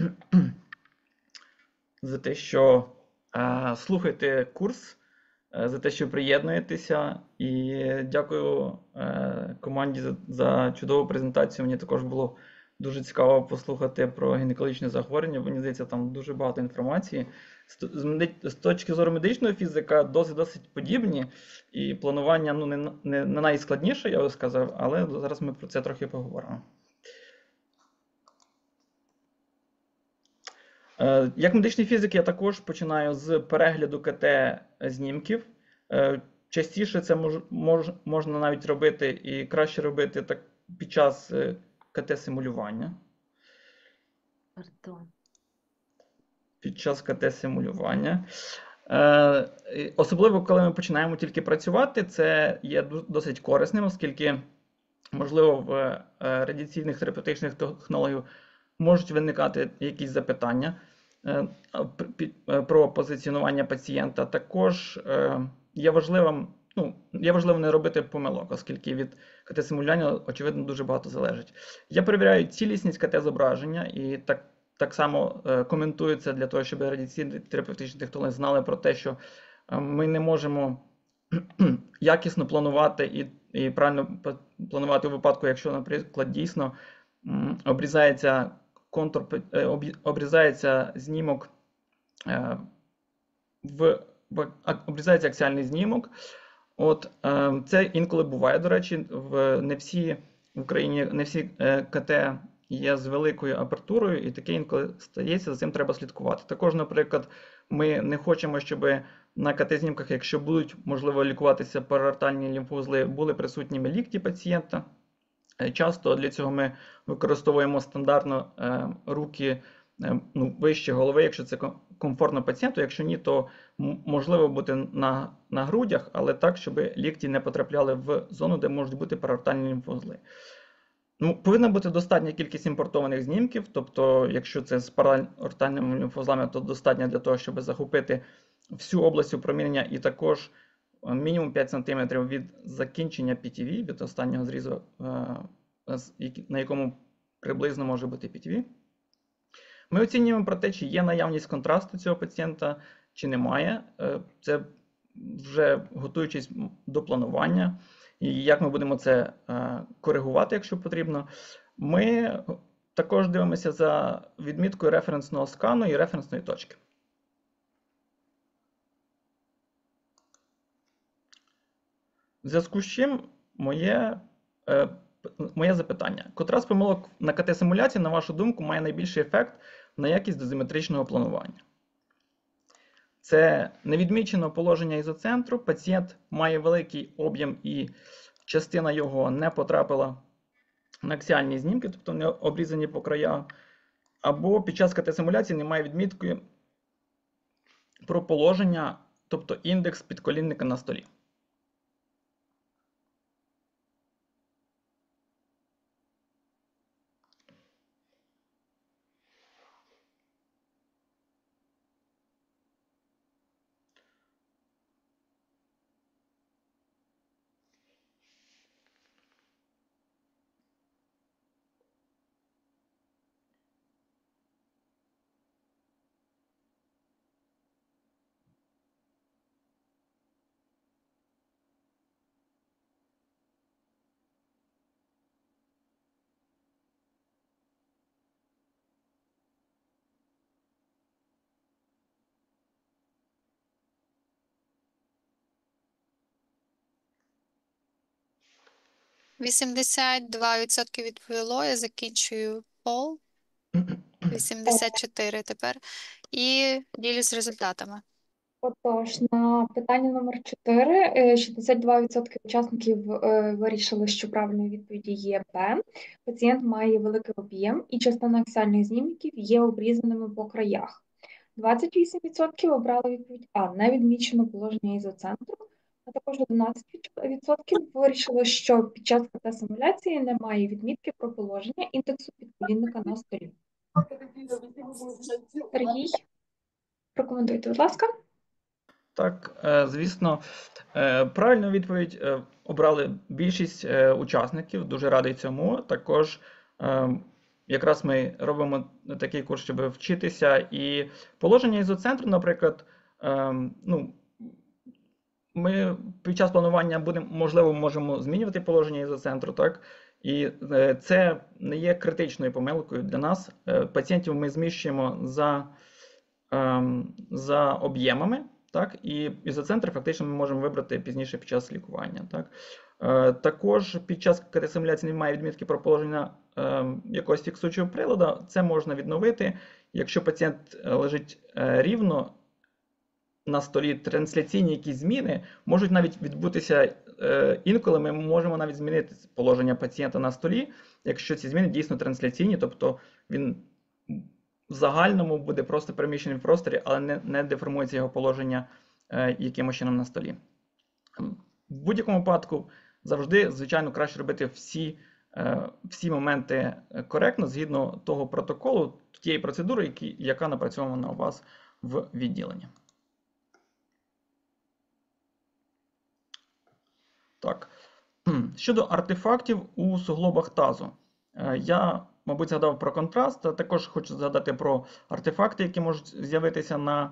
[SPEAKER 6] за те, що е, слухаєте курс, е, за те, що приєднуєтеся, і дякую е, команді за, за чудову презентацію. Мені також було дуже цікаво послухати про гінекологічне захворювання. Мені здається, там дуже багато інформації. З, з, меди- з точки зору медичного фізика досить досить подібні, і планування ну, не, не, не найскладніше, я би сказав, але зараз ми про це трохи поговоримо. Е, Як медичний фізик я також починаю з перегляду ка те знімків. Е, Частіше це мож, мож, можна навіть робити і краще робити так під час е, ка те симулювання.
[SPEAKER 2] Пардон.
[SPEAKER 6] Під час ка те симулювання. Е, і Особливо, коли ми починаємо тільки працювати, це є ду- досить корисним, оскільки, можливо, в е, радіаційних терапевтичних технологіях можуть виникати якісь запитання е, а, п- під- е, про позиціонування пацієнта. Також е, є важливим, ну, є важливо не робити помилок, оскільки від ка те симулювання, очевидно, дуже багато залежить. Я перевіряю цілісність ка те зображення і так, так само е, коментую це для того, щоб радіаційні терапевтичні технології знали про те, що е, ми не можемо якісно планувати і, і правильно п- планувати у випадку, якщо, наприклад, дійсно м, обрізається контур, е, обі- обрізається знімок е, в, в а- обрізається аксіальний знімок. От е, це інколи буває, до речі, в не всі в Україні не всі е, ка те є з великою апертурою, і таке інколи стається, за цим треба слідкувати. Також, наприклад, ми не хочемо, щоб на ка те знімках, якщо будуть можливо лікуватися параортальні лімфоузли, були присутніми лікті пацієнта. Е, Часто для цього ми використовуємо стандартно е, руки е, ну, вище голови, якщо це ком- комфортно пацієнту. Якщо ні, то м- можливо бути на, на грудях, але так, щоб лікті не потрапляли в зону, де можуть бути параортальні лімфоузли. Ну, повинна бути достатня кількість імпортованих знімків, тобто, якщо це з параортальними лімфоузлами, то достатньо для того, щоб захопити всю область опромінення і також е, мінімум п'ять сантиметрів від закінчення пі ті ві, від останнього зрізу, е, з- які- на якому приблизно може бути пі ті ві. Ми оцінюємо про те, чи є наявність контрасту цього пацієнта, чи немає. Е, Це вже готуючись м, до планування, і як ми будемо це е, коригувати, якщо потрібно. Ми також дивимося за відміткою референсного скану і референсної точки. В зв'язку з чим моє, е, п- моє запитання. Котра з помилок на ка те симуляції, на вашу думку, має найбільший ефект на якість дозиметричного планування? Це невідмічено положення ізоцентру, пацієнт має великий об'єм і частина його не потрапила на аксіальні знімки, тобто не обрізані по краях, або під час ка те симуляції немає відмітки про положення, тобто індекс підколінника на столі.
[SPEAKER 3] вісімдесят два відсотки відповіло, я закінчую пол. вісімдесят чотири тепер. І ділюсь результатами.
[SPEAKER 1] Отож, на питання номер чотири е, шістдесят два відсотки учасників е, вирішили, що правильною відповіді є Б. Пацієнт має великий об'єм і частина аксіальних знімків є обрізаними по краях. двадцять вісім відсотків обрали відповідь А, не відмічено положення ізоцентру, а також одинадцять відсотків вирішили, що під час ка те симуляції немає відмітки про положення індексу підколінника на столі. Сергій, прокоментуйте, будь ласка.
[SPEAKER 6] Так, е, звісно, е, правильна відповідь е, обрали більшість е, учасників, дуже радий цьому. Також е, якраз ми робимо такий курс, щоб вчитися. І положення ізоцентру, наприклад, е, ну, ми під час планування будемо, можливо, можемо змінювати положення ізоцентру, так? І е, це не є критичною помилкою для нас. Е, пацієнтів ми зміщуємо за, е, за об'ємами, так? І ізоцентр фактично ми можемо вибрати пізніше під час лікування, так? Е, також під час КТ-симуляції немає відмітки про положення е, якогось фіксуючого приладу. Це можна відновити. Якщо пацієнт лежить е, рівно на столі, трансляційні якісь зміни можуть навіть відбутися. Е, інколи ми можемо навіть змінити положення пацієнта на столі, якщо ці зміни дійсно трансляційні, тобто він в загальному буде просто переміщений в просторі, але не, не деформується його положення е, якимось чином на столі. В будь-якому випадку завжди, звичайно, краще робити всі, е, всі моменти коректно, згідно того протоколу, тієї процедури, які, яка напрацьована у вас в відділенні. Так. Щодо артефактів у суглобах тазу. Я, мабуть, згадав про контраст, а також хочу згадати про артефакти, які можуть з'явитися на,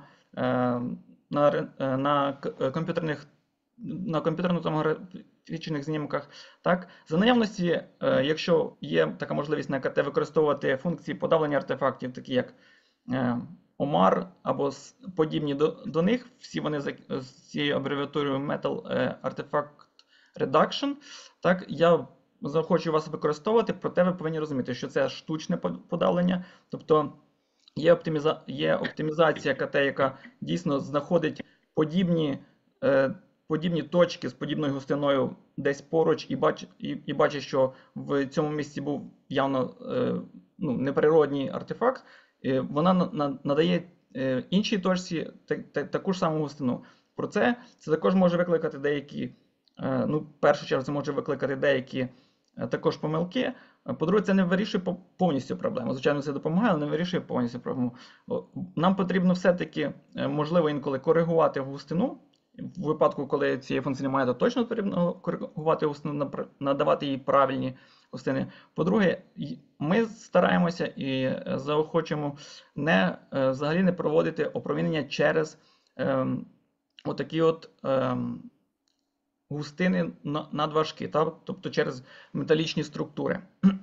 [SPEAKER 6] на, на комп'ютерних на комп'ютерно-томографічних знімках. Так? За наявності, якщо є така можливість на КТ використовувати функції подавлення артефактів, такі як о ем ар або подібні до, до них, всі вони з цією абревіатурою Metal Artifact Reduction, так, я захочу вас використовувати, проте ви повинні розуміти, що це штучне подавлення, тобто є, оптиміза... є оптимізація КТ, яка дійсно знаходить подібні, е, подібні точки з подібною густиною десь поруч і, бач... і, і бачить, що в цьому місці був явно е, ну, неприродній артефакт, е, вона на... На... надає е, іншій точці та... Та... таку ж саму густину. Про це це також може викликати деякі Ну, в першу чергу, це може викликати деякі також помилки. По-друге, це не вирішує повністю проблему. Звичайно, це допомагає, але не вирішує повністю проблему. Нам потрібно все-таки, можливо, інколи коригувати густину. В випадку, коли цієї функції немає, то точно потрібно коригувати густину, надавати їй правильні густини. По-друге, ми стараємося і заохочуємо не, взагалі не проводити опромінення через ем, отакі от ем, густини надважкі, тобто через металічні структури.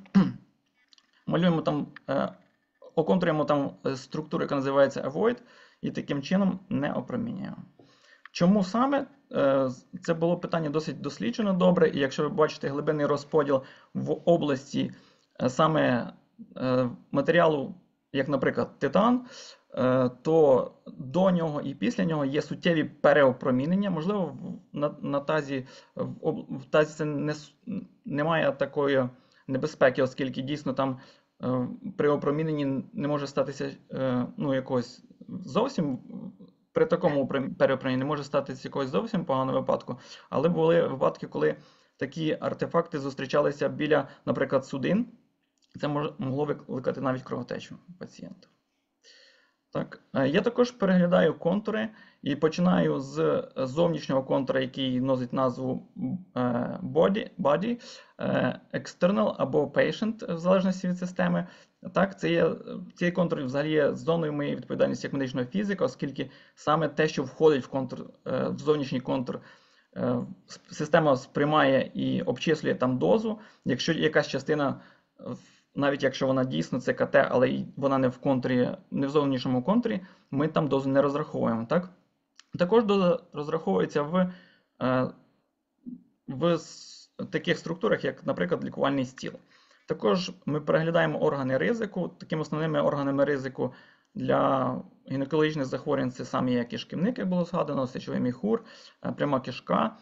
[SPEAKER 6] Малюємо там, оконтурюємо там структуру, яка називається Avoid, і таким чином не опромінюємо. Чому саме? Це було питання досить досліджено добре, і якщо ви бачите глибинний розподіл в області саме матеріалу, як, наприклад, титан, то до нього і після нього є суттєві переопромінення. Можливо, на, на тазі, в, в тазі це не, немає такої небезпеки, оскільки дійсно там е, при опроміненні не може статися е, ну, якогось зовсім, при такому переопроміненні не може статися якогось зовсім поганого випадку, але були випадки, коли такі артефакти зустрічалися біля, наприклад, судин. Це могло викликати навіть кровотечу пацієнта. Так. Я також переглядаю контури і починаю з зовнішнього контура, який носить назву body, body external або patient, в залежності від системи. Так, це є, цей контур взагалі є зоною моєї відповідальності як медичного фізика, оскільки саме те, що входить в контур, в зовнішній контур, система сприймає і обчислює там дозу. Якщо якась частина, навіть якщо вона дійсно це КТ, але вона не в контурі, не в зовнішньому контурі, ми там дозу не розраховуємо. Так? Також доза розраховується в, в таких структурах, як, наприклад, лікувальний стіл. Також ми переглядаємо органи ризику. Такими основними органами ризику для гінекологічних захворювань це саме є кишківник, як було згадано, сечовий міхур, пряма кишка.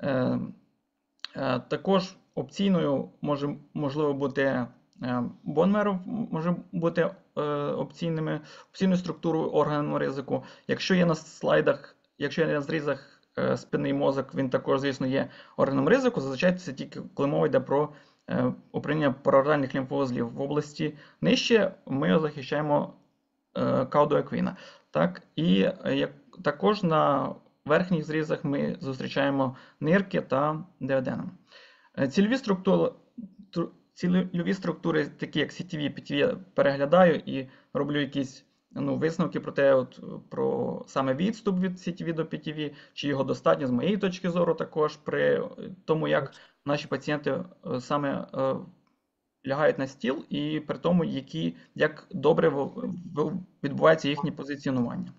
[SPEAKER 6] Також опційною може, можливо бути бон-меро, може бути опційними, опційною структурою органу ризику. Якщо є на слайдах, якщо є на зрізах спинний мозок, він також, звісно, є органом ризику. Зазвичай це тільки коли мова йде про управління параоральних лімфовузлів. В області нижче ми захищаємо кауду еквіна. Так? І як, також на верхніх зрізах ми зустрічаємо нирки та дуоденум. Е, Цільові структури, тру- цільові структури, такі як сі ті ві, пі ті ві, я переглядаю і роблю якісь ну, висновки про те, от, про саме відступ від сі ті ві до пі ті ві, чи його достатньо з моєї точки зору також, при тому, як наші пацієнти е, саме е, лягають на стіл, і при тому, які, як добре в- в- відбувається їхнє позиціонування.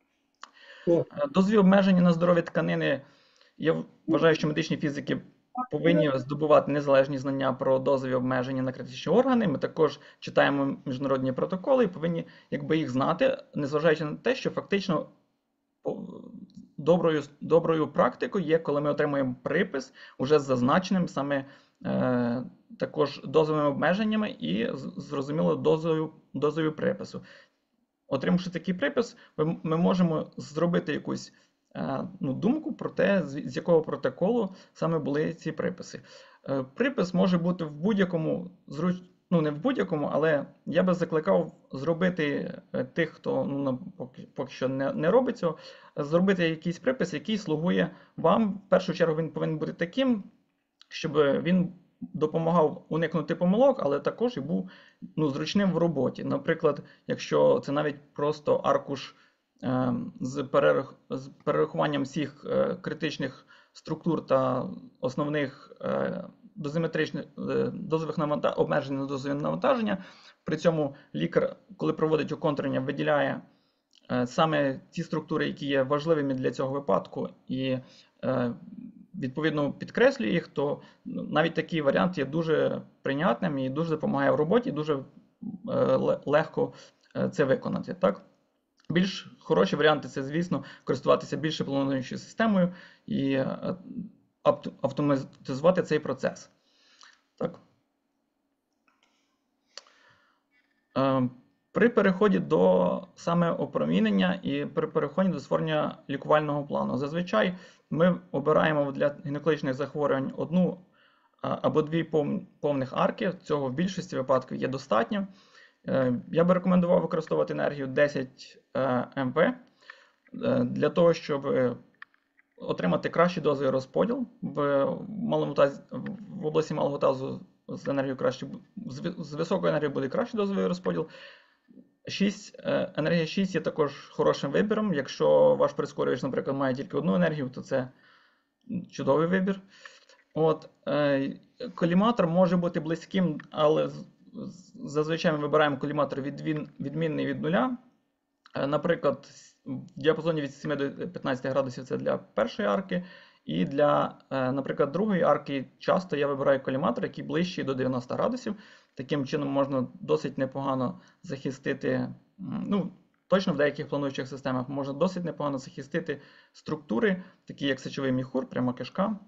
[SPEAKER 6] Е, Дозові обмеження на здоров'я тканини. Я вважаю, що медичні фізики повинні здобувати незалежні знання про дозові обмеження на критичні органи. Ми також читаємо міжнародні протоколи і повинні якби, їх знати, незважаючи на те, що фактично о, доброю, доброю практикою є, коли ми отримуємо припис уже з зазначеним саме е, також дозовими обмеженнями і з- зрозуміло дозою, дозою припису. Отримавши такий припис, ми, ми можемо зробити якусь е, ну, думку про те, з, з якого протоколу саме були ці приписи. Е, Припис може бути в будь-якому зруч... ну не в будь-якому, але я би закликав зробити е, тих, хто ну, на- поки, поки що не, не робить цього, зробити якийсь припис, який слугує вам. В першу чергу він повинен бути таким, щоб він допомагав уникнути помилок, але також і був ну, зручним в роботі. Наприклад, якщо це навіть просто аркуш е, з, перерах... з перерахуванням всіх е, критичних структур та основних е, дозиметричних е, дозових наванта... обмежень на дозові навантаження, при цьому лікар, коли проводить оконтрення, виділяє е, саме ті структури, які є важливими для цього випадку, і е, відповідно підкреслює їх, то навіть такий варіант є дуже прийнятним і дуже допомагає в роботі, і дуже е, ле- легко е, це виконати. Так? Більш хороші варіанти це, звісно, користуватися більше плануючою системою і е, авто- автоматизувати цей процес. Так. Е, При переході до саме опромінення і при переході до створення лікувального плану. Зазвичай ми обираємо для гінекологічних захворювань одну а, або дві пов- повних арки. Цього в більшості випадків є достатньо. Е, Я би рекомендував використовувати енергію десять е, ем пе е, для того, щоб е, отримати кращий дозовий розподіл в малому тазі, в області малого тазу з енергією краще, бу- з ви- з високою енергією буде кращий дозовий розподіл. шість, е, енергія шість є також хорошим вибіром. Якщо ваш прискорювач, наприклад, має тільки одну енергію, то це чудовий вибір. От, е, коліматор може бути близьким, але з- з- зазвичай ми вибираємо коліматор відмін, відмінний від нуля. Е, Наприклад, в діапазоні від семи до п'ятнадцяти градусів це для першої арки, і для, е, наприклад, другої арки часто я вибираю коліматор, який ближчий до дев'яноста градусів. Таким чином можна досить непогано захистити, м, ну, точно в деяких плануючих системах можна досить непогано захистити структури, такі як сечовий міхур, пряма кишка.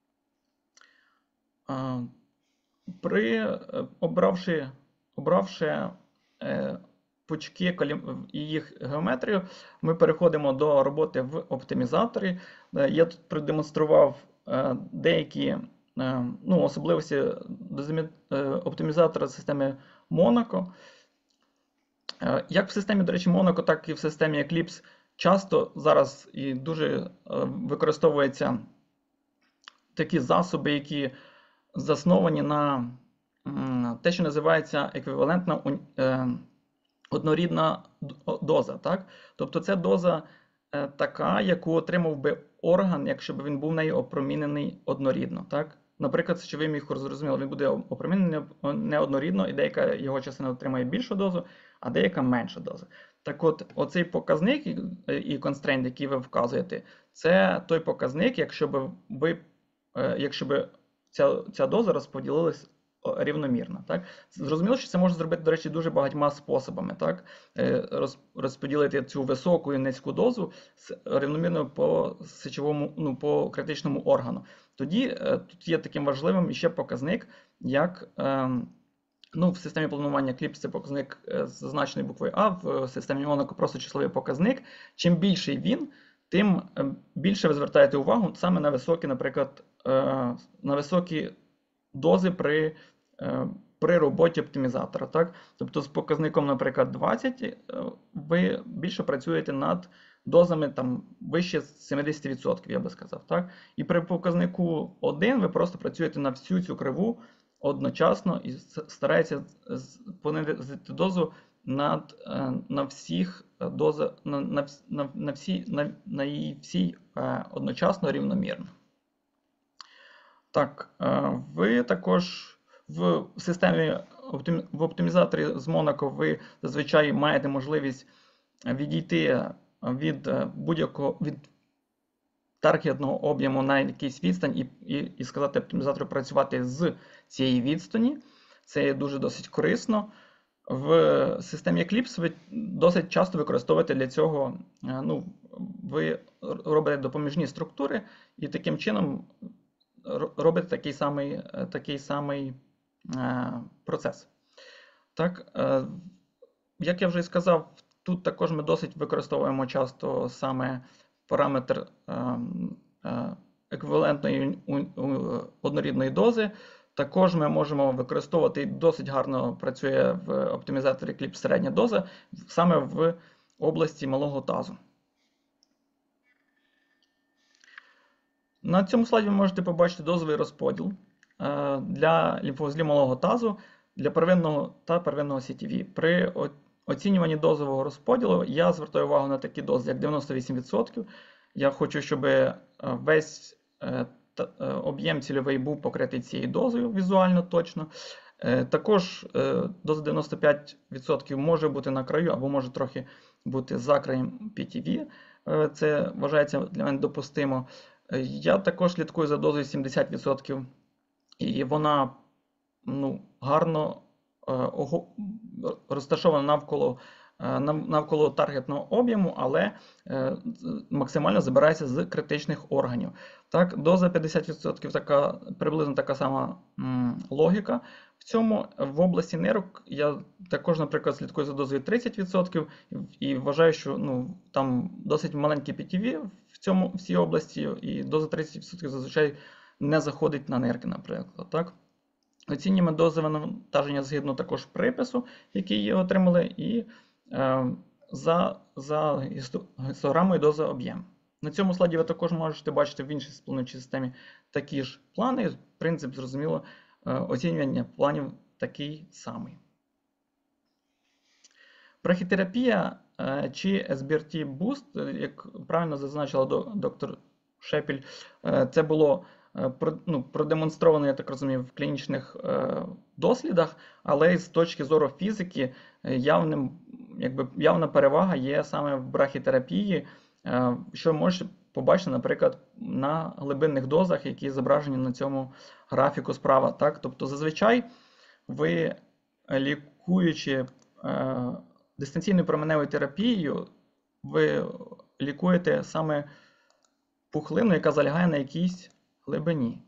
[SPEAKER 6] А, При е, обравши, обравши е, пучки колім- і їх геометрію, ми переходимо до роботи в оптимізаторі. Е, Я тут продемонстрував е, деякі е, ну, особливості дозимі- е, оптимізатора системи Monaco. Е, Як в системі, до речі, Monaco, так і в системі Eclipse часто зараз і дуже е, використовуються такі засоби, які засновані на м, те, що називається еквівалентна уні- е, однорідна д- о- доза. Так? Тобто це доза е, така, яку отримав би орган, якщо б він був нею опромінений однорідно. Так? Наприклад, сечовий міхур, зрозуміло, він буде опромінений неоднорідно, і деяка його частина отримає більшу дозу, а деяка меншу дозу. Так от, оцей показник і, і constraint, який ви вказуєте, це той показник, якщо б ви, е, якщо б ця, ця доза розподілилась о, рівномірно. Так? Зрозуміло, що це можна зробити, до речі, дуже багатьма способами. Так? Е, роз- розподілити цю високу і низьку дозу с- рівномірно по сечовому, ну, по критичному органу. Тоді е, тут є таким важливим іще показник, як ем, ну, в системі планування Eclipse це показник е, з зазначеною буквою А, в системі Monaco просто числовий показник. Чим більший він, тим е, більше ви звертаєте увагу саме на високі, наприклад, е, на високі дози при, е, при роботі оптимізатора. Так? Тобто з показником, наприклад, двадцять, е, ви більше працюєте над дозами там вище сімдесят відсотків, я би сказав. Так? І при показнику один ви просто працюєте на всю цю криву одночасно і стараєтеся понизити дозу над, на всіх дозах, на, на, на, всі, на, на її всій одночасно рівномірно. Так, ви також в системі, в оптимізаторі з Monaco ви зазвичай маєте можливість відійти від будь-якого від таргетного об'єму на якийсь відстань і, і, і сказати оптимізатору працювати з цієї відстані. Це є дуже досить корисно. В системі Eclipse ви досить часто використовуєте для цього, ну, ви робите допоміжні структури і таким чином робите такий самий, такий самий е, процес. Так, е, як я вже сказав, тут також ми досить використовуємо часто саме параметр е, е, еквівалентної однорідної дози. Також ми можемо використовувати, досить гарно працює в оптимізаторі Eclipse середня доза, саме в області малого тазу. На цьому слайді ви можете побачити дозовий розподіл для лімфовузлів малого тазу, для первинного та первинного сі ті ві. При оцінюванні дозового розподілу я звертаю увагу на такі дози, як дев'яносто вісім відсотків. Я хочу, щоб весь об'єм цільовий був покритий цією дозою візуально точно. Також доза дев'яносто п'ять відсотків може бути на краю або може трохи бути за краєм пі ті ві. Це вважається для мене допустимо. Я також слідкую за дозою сімдесят відсотків, і вона, ну, гарно е, розташована навколо, е, навколо таргетного об'єму, але е, максимально забирається з критичних органів. Так, доза п'ятдесят відсотків така, приблизно така сама м, логіка. В цьому в області нирок я також, наприклад, слідкую за дозою тридцять відсотків і вважаю, що, ну, там досить маленький пі ті ві в, цьому, в цій області, і доза тридцять відсотків зазвичай не заходить на нирки, наприклад. Так? Оцінюємо дози навантаження згідно також припису, який отримали, і е, за, за гістограмою доза об'єм. На цьому слайді ви також можете бачити в іншій плануючій системі такі ж плани. Принцип, зрозуміло, оцінювання планів такий самий. Брахітерапія чи ес бі ар ті Boost, як правильно зазначила доктор Шепіль, це було ну, продемонстровано, я так розумію, в клінічних дослідах, але з точки зору фізики явним, якби, явна перевага є саме в брахітерапії, що можете побачити, наприклад, на глибинних дозах, які зображені на цьому графіку справа. Так? Тобто, зазвичай ви, лікуючи е, дистанційною променевою терапією, ви лікуєте саме пухлину, яка залягає на якійсь глибині.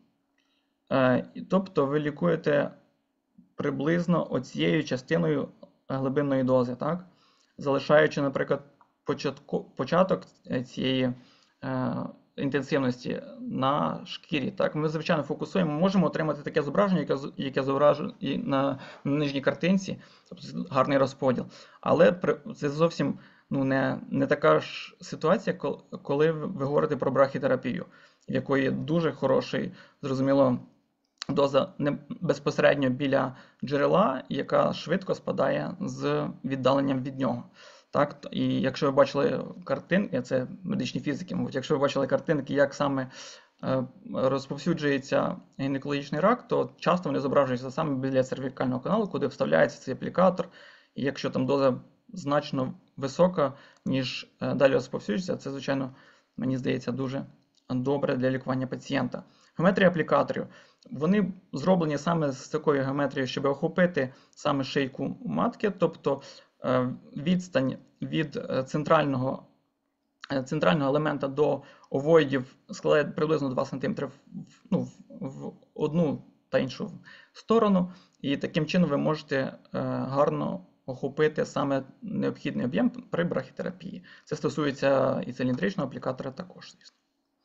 [SPEAKER 6] Е, тобто, ви лікуєте приблизно оцією частиною глибинної дози, так? Залишаючи, наприклад, початку, початок цієї е, інтенсивності на шкірі. Так? Ми, звичайно, фокусуємо, можемо отримати таке зображення, яке, яке зображено і на, на нижній картинці, тобто гарний розподіл. Але при, це зовсім, ну, не, не така ж ситуація, коли ви говорите про брахітерапію, в якої дуже хороший, зрозуміло, доза не безпосередньо біля джерела, яка швидко спадає з віддаленням від нього. Так, і якщо ви бачили картинки, це медичні фізики, мабуть, якщо ви бачили картинки, як саме е, розповсюджується гінекологічний рак, то часто вони зображуються саме біля цервікального каналу, куди вставляється цей аплікатор, і якщо там доза значно висока, ніж е, далі розповсюджується, це, звичайно, мені здається, дуже добре для лікування пацієнта. Геометрія аплікаторів. Вони зроблені саме з такою геометрією, щоб охопити саме шийку матки, тобто відстань від центрального, центрального елемента до овоїдів складає приблизно два сантиметри в, ну, в одну та іншу сторону, і таким чином ви можете гарно охопити саме необхідний об'єм при брахітерапії. Це стосується і циліндричного аплікатора також, звісно.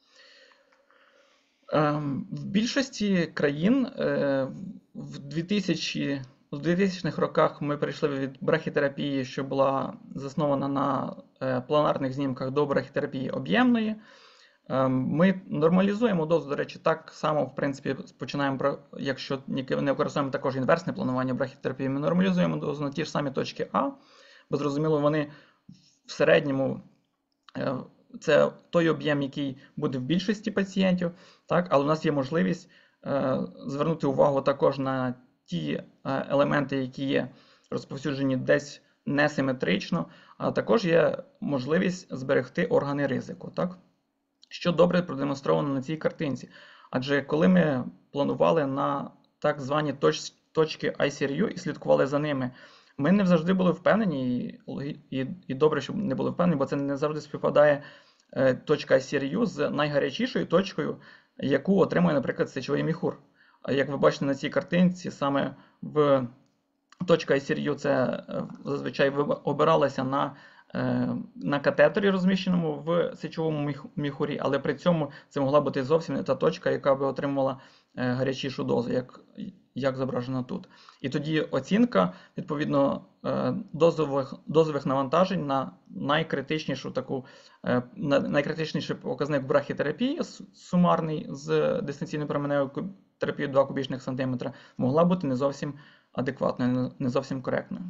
[SPEAKER 6] В більшості країн в двохтисячних роках ми перейшли від брахітерапії, що була заснована на е, планарних знімках до брахітерапії об'ємної. Е, Ми нормалізуємо дозу, до речі, так само, в принципі, починаємо, про- якщо ні- не використовуємо також інверсне планування брахітерапії, ми нормалізуємо дозу на ті ж самі точки А, бо зрозуміло, вони в середньому е, це той об'єм, який буде в більшості пацієнтів, так, але у нас є можливість е, звернути увагу також на ті е, елементи, які є розповсюджені десь несиметрично, а також є можливість зберегти органи ризику, так? Що добре продемонстровано на цій картинці. Адже коли ми планували на так звані точ- точки ай сі ар ю і слідкували за ними, ми не завжди були впевнені, і, логі- і, і добре, щоб не були впевнені, бо це не завжди співпадає е, точка ай сі ар ю з найгарячішою точкою, яку отримує, наприклад, сечовий міхур. А як ви бачите на цій картинці, саме в точка ай сі ар ю це е, зазвичай виб- обиралася на, е, на катетері, розміщеному в сечовому міх- міхурі, але при цьому це могла бути зовсім не та точка, яка би отримувала е, гарячішу дозу, як, як зображено тут. І тоді оцінка, відповідно, е, дозових, дозових навантажень на найкритичнішу таку, е, на найкритичніший показник брахітерапії с- сумарний з дистанційною променевою ку- терапією два кубічних сантиметра могла бути не зовсім адекватною, не- не зовсім коректною.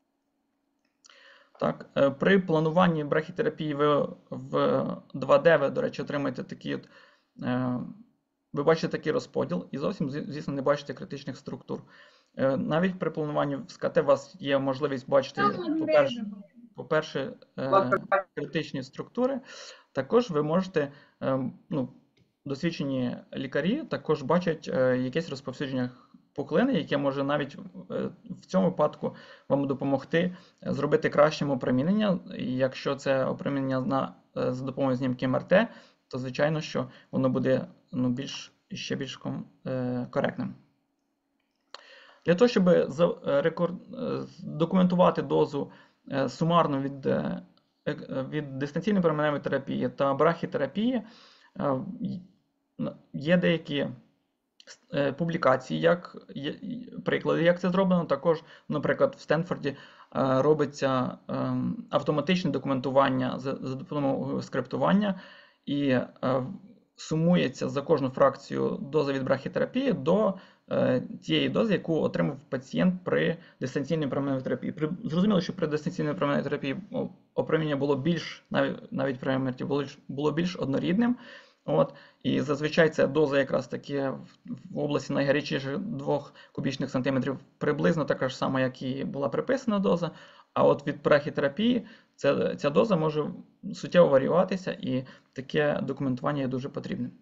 [SPEAKER 6] Так, е, при плануванні брахітерапії ви в два де ви, до речі, отримаєте такі от, е, ви бачите такий розподіл і зовсім, зі- звісно, не бачите критичних структур. Е, Навіть при плануванні в СКТ у вас є можливість бачити, по-перше, по-перше, е, критичні структури. Також ви можете, е, ну, досвідчені лікарі також бачать е, якесь розповсюдження пухлини, яке може навіть е, в цьому випадку вам допомогти е, зробити кращим опромінення. І якщо це опромінення на, е, за допомогою знімки ем ар те, то звичайно, що воно буде, ну, більш, ще більш ком- е, коректним. Для того, щоб за- е, рекорд- е, документувати дозу е, сумарно від, е, е, від дистанційної променевої терапії та брахітерапії, е, й- н- є деякі е, публікації, як є- й- приклади, як це зроблено. Також, наприклад, в Стенфорді е, робиться ем, автоматичне документування за, за допомогою скриптування і е, сумується за кожну фракцію доза від брахітерапії до е, тієї дози, яку отримав пацієнт при дистанційній променевій терапії. При, зрозуміло, що при дистанційній променевій терапії о, опромінення було більш, навіть, навіть при ем ар те, було, було більш однорідним. От, і зазвичай ця доза якраз таки в, в області найгарячіших двох кубічних сантиметрів приблизно така ж сама, як і була приписана доза. А от від брахітерапії ця, ця доза може суттєво варіюватися, і таке документування є дуже потрібним.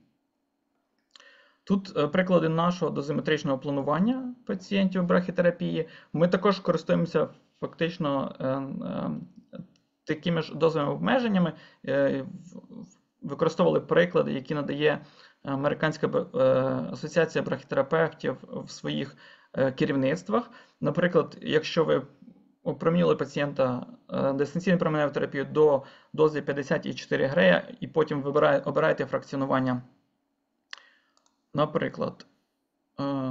[SPEAKER 6] Тут е, приклади нашого дозиметричного планування пацієнтів брахітерапії. Ми також користуємося фактично е, е, такими ж дозовими обмеженнями. Е, в- в- Використовували приклади, які надає Американська е, асоціація брахітерапевтів в своїх е, керівництвах. Наприклад, якщо ви опроміли пацієнта е, дистанційною променевою терапією до дози п'ятдесят чотири грея, і потім вибирає, обираєте фракціонування, наприклад, е,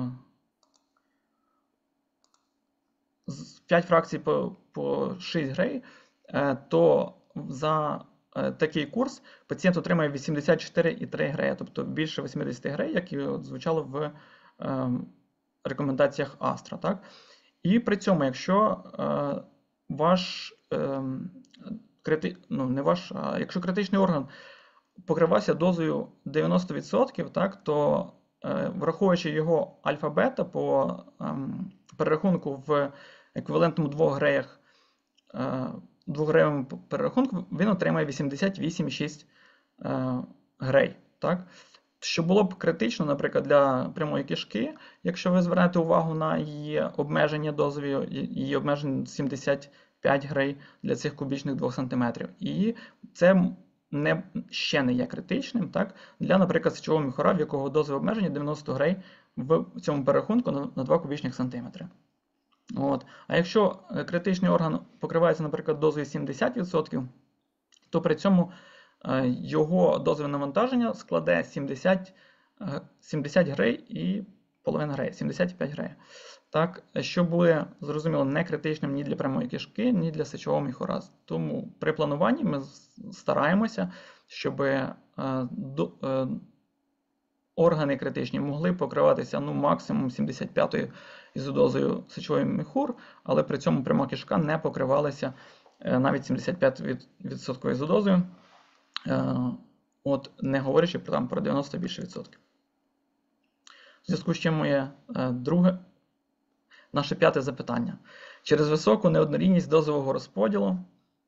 [SPEAKER 6] з п'ять фракцій по, по шість грей, е, то за е, такий курс пацієнт отримає вісімдесят чотири цілих три грея, тобто більше вісімдесят грей, як і от звучало в е, рекомендаціях Астра. Так? І при цьому, якщо е, ваш е, крити, ну, не ваш, а якщо критичний орган покривався дозою дев'яносто відсотків, так, то е, враховуючи його альфа-бета по ем, перерахунку в еквівалентному двох греях, е, двогреєвому перерахунку, він отримає вісімдесят вісім цілих шість е, грей. Так? Що було б критично, наприклад, для прямої кишки, якщо ви звернете увагу на її обмеження дозові, її обмеження сімдесят п'ять грей для цих кубічних двох сантиметрів. І це не, ще не є критичним, так? Для, наприклад, сечового міхура, в якого дозове обмеження дев'яносто грей в цьому перерахунку на, на два кубічних сантиметри. От. А якщо критичний орган покривається, наприклад, дозою сімдесят відсотків, то при цьому е, його дозове навантаження складе сімдесят, е, сімдесят грей і половина грея, сімдесят п'ять грея. так, що буде, зрозуміло, не критичним ні для прямої кишки, ні для сечового міхура. Тому при плануванні ми стараємося, щоб е, до, е, органи критичні могли покриватися ну, максимум сімдесят п'ятою ізодозою сечовий міхур, але при цьому пряма кишка не покривалася е, навіть сімдесят п'ять відсотків ізодозою, е, от, не говорячи про, там, про дев'яносто більше відсотків. В зв'язку з чим моє е, друге, наше п'яте запитання. Через високу неоднорідність дозового розподілу,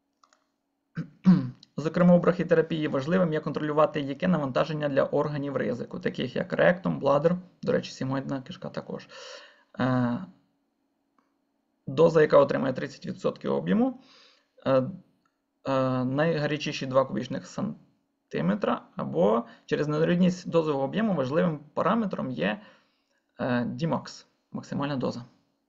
[SPEAKER 6] зокрема у брахітерапії, важливим є контролювати, яке навантаження для органів ризику, таких як ректум, бладер, до речі, сігмоїдна кишка також. Е, доза, яка отримає тридцять відсотків об'єму, е, е, найгарячіші два кубічних сантиметра, або через неоднорідність дозового об'єму важливим параметром є е, ді макс, максимальна доза.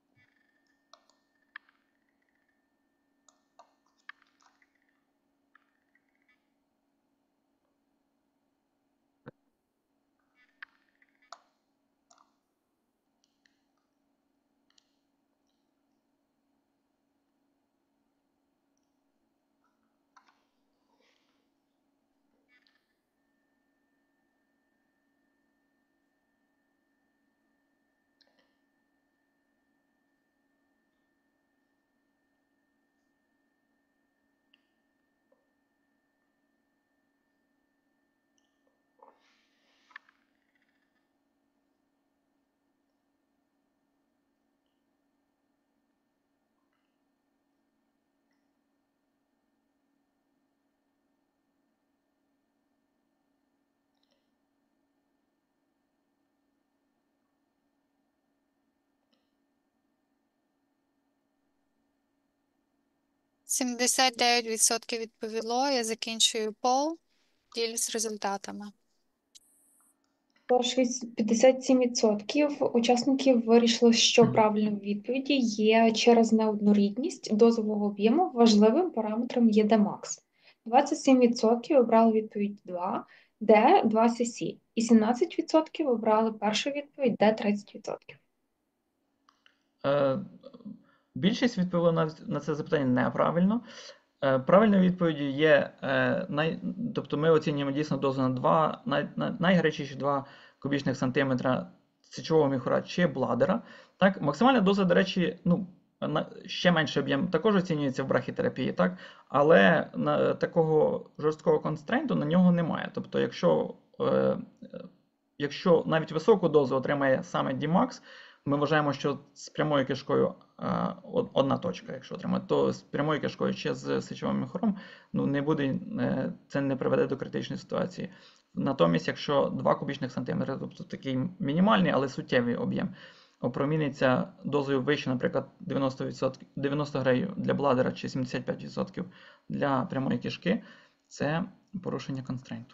[SPEAKER 3] сімдесят дев'ять відсотків відповіло. Я закінчую пол. Ділюсь результатами.
[SPEAKER 1] Тож п'ятдесят сім відсотків учасників вирішили, що
[SPEAKER 6] Мгм.
[SPEAKER 1] правильною відповіді є через неоднорідність дозового об'єму важливим параметром є ді макс. двадцять сім відсотків обрали відповідь два, D два сі сі, і сімнадцять відсотків обрали першу відповідь D тридцять відсотків.
[SPEAKER 6] Е, Більшість відповіла на, на це запитання неправильно. Е, Правильною відповіддю є, е, най, тобто ми оцінюємо дійсно дозу на два, най, на, найгарячіші два кубічних сантиметра сечового міхура чи бладера. Так, максимальна доза, до речі, ну, на, ще менший об'єм також оцінюється в брахітерапії, так, але на, такого жорсткого констрейнту на нього немає. Тобто, якщо, е, якщо навіть високу дозу отримає саме ді макс, ми вважаємо, що з прямою кишкою а, одна точка, якщо отримати, то з прямою кишкою чи з сечовим міхуром ну, не буде, це не приведе до критичної ситуації. Натомість, якщо два кубічних сантиметри, тобто такий мінімальний, але суттєвий об'єм, опроміниться дозою вище, наприклад, дев'яносто відсотків, дев'яносто греїв для бладера чи сімдесят п'ять відсотків для прямої кишки, це порушення констрейнту.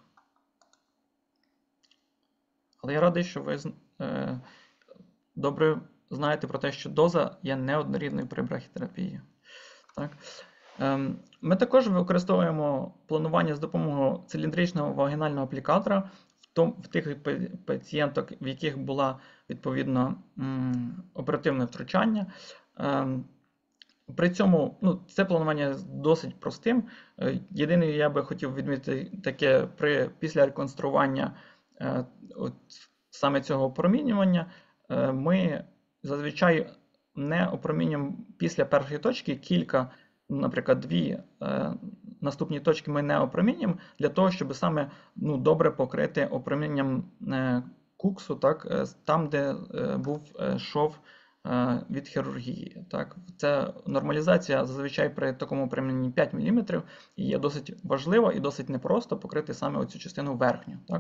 [SPEAKER 6] Але я радий, що ви е, добре знаєте про те, що доза є неоднорідною при брахітерапії. Так? Ем, Ми також використовуємо планування з допомогою циліндричного вагінального аплікатора в, том, в тих пацієнток, в яких було відповідно м, оперативне втручання. Ем, При цьому ну, це планування досить простим. Е, Єдине, я би хотів відмітити таке при, після реконструювання е, от, саме цього опромінювання, ми зазвичай не опромінюємо після першої точки кілька, наприклад, дві е, наступні точки ми не опромінюємо для того, щоб саме ну, добре покрити опромінням е, куксу, так, е, там, де е, був е, шов е, від хірургії. Так. Це нормалізація зазвичай при такому опроміненні п'ять міліметрів і є досить важливо і досить непросто покрити саме оцю частину верхню. Так.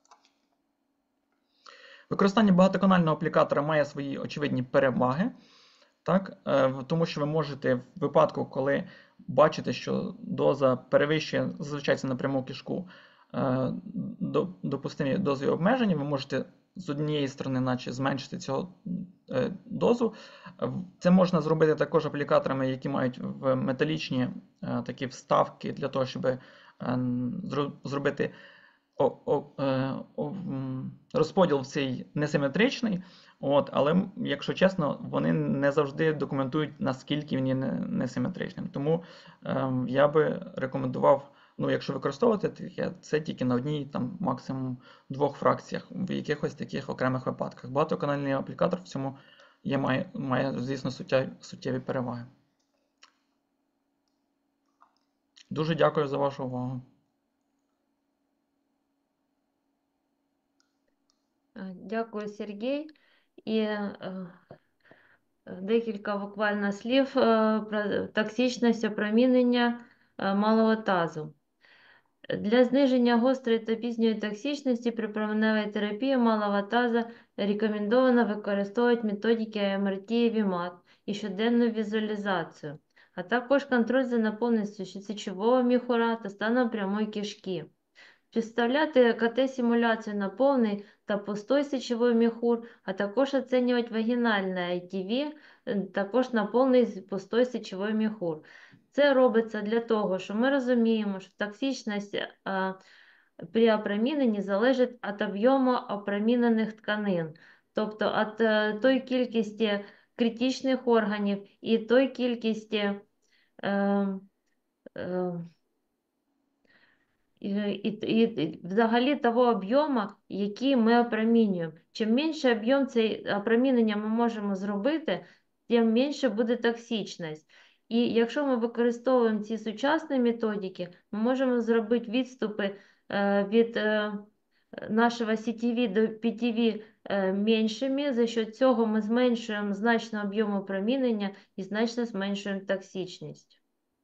[SPEAKER 6] Використання багатоканального аплікатора має свої очевидні переваги, так? Тому що ви можете в випадку, коли бачите, що доза перевищує, зазвичай це на пряму кишку, допустимі дози обмеження, ви можете з однієї сторони наче зменшити цю дозу. Це можна зробити також аплікаторами, які мають в металічні такі вставки для того, щоб зробити о, о, е, о, м, розподіл цей несиметричний, от, але, м, якщо чесно, вони не завжди документують, наскільки він є не- несиметричним. Тому ем, я би рекомендував, ну, якщо використовувати таке, це тільки на одній, там, максимум двох фракціях, в якихось таких окремих випадках. Багатоканальний аплікатор в цьому є, має, має, звісно, суття- суттєві переваги. Дуже дякую за вашу увагу.
[SPEAKER 2] Е, Дякую, Сергій. І е, декілька буквально слів е, про токсичність опромінення е, малого тазу. Для зниження гострої та пізньої токсичності при променевій терапії малого таза рекомендовано використовувати методики ем ар ті і вімат і щоденну візуалізацію, а також контроль за наповненістю сечового міхура та станом прямої кишки. Представляти ка те-симуляцію на повний та пустой сечовий міхур, а також оцінювати вагінальне ай ті ві, також на повний пустой сечовий міхур. Це робиться для того, що ми розуміємо, що токсичність а, при опроміненні залежить від об'єму опромінених тканин, тобто від е, той кількості критичних органів і той кількості е, е, і, і, і взагалі того об'єму, який ми опромінюємо. Чим менше об'єм цей опромінення ми можемо зробити, тим менше буде токсичність. І якщо ми використовуємо ці сучасні методики, ми можемо зробити відступи е, від е, нашого сі ті ві до пі ті ві е, меншими. За що цього ми зменшуємо значно об'єм опромінення і значно зменшуємо токсичність.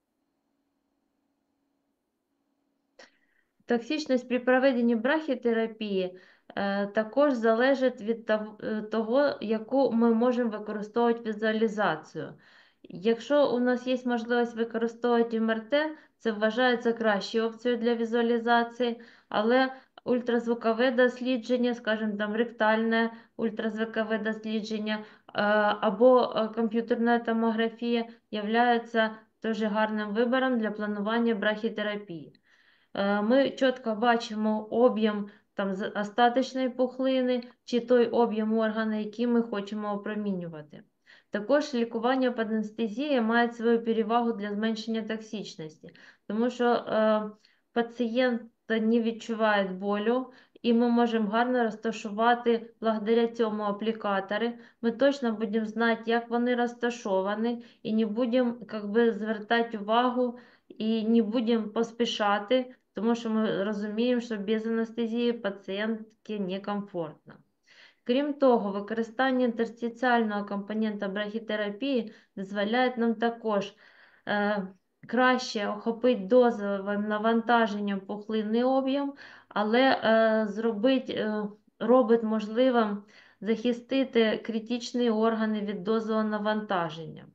[SPEAKER 2] Токсичність при проведенні брахітерапії е, також залежить від того, яку ми можемо використовувати візуалізацію. Якщо у нас є можливість використовувати ем ар те, це вважається кращою опцією для візуалізації, але ультразвукове дослідження, скажімо, там ректальне ультразвукове дослідження е, або комп'ютерна томографія являються дуже гарним вибором для планування брахітерапії. Ми чітко бачимо об'єм там остаточної пухлини чи той об'єм органу, який ми хочемо опромінювати. Також лікування під анестезією має свою перевагу для зменшення токсичності, тому що е, пацієнт не відчуває болю, і ми можемо гарно розташувати благодаря цьому аплікатори. Ми точно будемо знати, як вони розташовані, і не будемо как би, звертати увагу і не будемо поспішати, тому що ми розуміємо, що без анестезії пацієнтки некомфортно. Крім того, використання інтерстиціального компонента брахітерапії дозволяє нам також е, краще охопити дозовим навантаженням пухлинний об'єм, але е, зробить, е, робить можливим захистити критичні органи від дозового навантаження.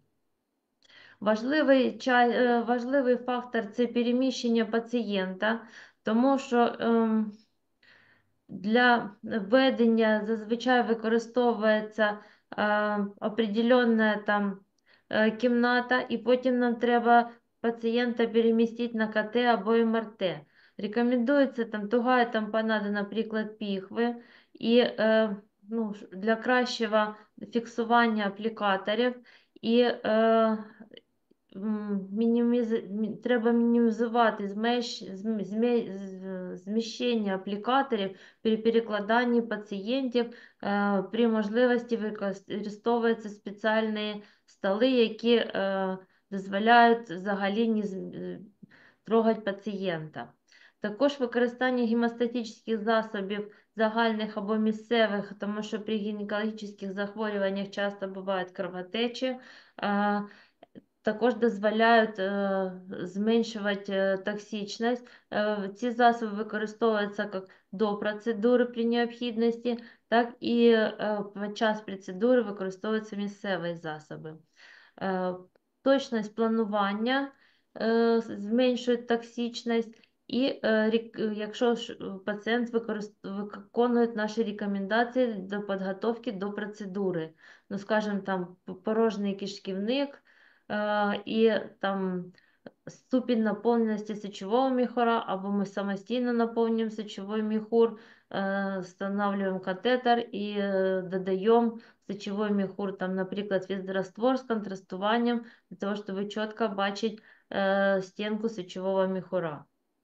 [SPEAKER 2] Важливий, важливий фактор – це переміщення пацієнта, тому що ем, для введення зазвичай використовується е, определенна там е, кімната, і потім нам треба пацієнта перемістити на ка те або ем ар те. Рекомендується там тугая тампонада, наприклад, піхви, і е, ну, для кращого фіксування аплікаторів, і е, мініміз... треба мінімізувати змещ... зме... зміщення аплікаторів при перекладанні пацієнтів. Е, при можливості використовуються спеціальні столи, які е, дозволяють взагалі не трогати пацієнта. Також використання гемостатичних засобів загальних або місцевих, тому що при гінекологічних захворюваннях часто бувають кровотечі, е, також дозволяють е, зменшувати е, токсичність. Е, ці засоби використовуються як до процедури при необхідності, так і е, під час процедури використовуються місцеві засоби. Е, точність планування е, зменшує токсичність, і е, якщо пацієнт виконує наші рекомендації до підготовки до процедури, ну, скажімо, там порожній кишківник, і там ступінь наповненості сечового міхура, або ми самостійно наповнюємо сечовий міхур, е, встановлюємо катетер і е, додаємо сечовий міхур, там, наприклад, фізраствор з контрастуванням, для того, щоб чітко бачити е, стінку сечового міхура.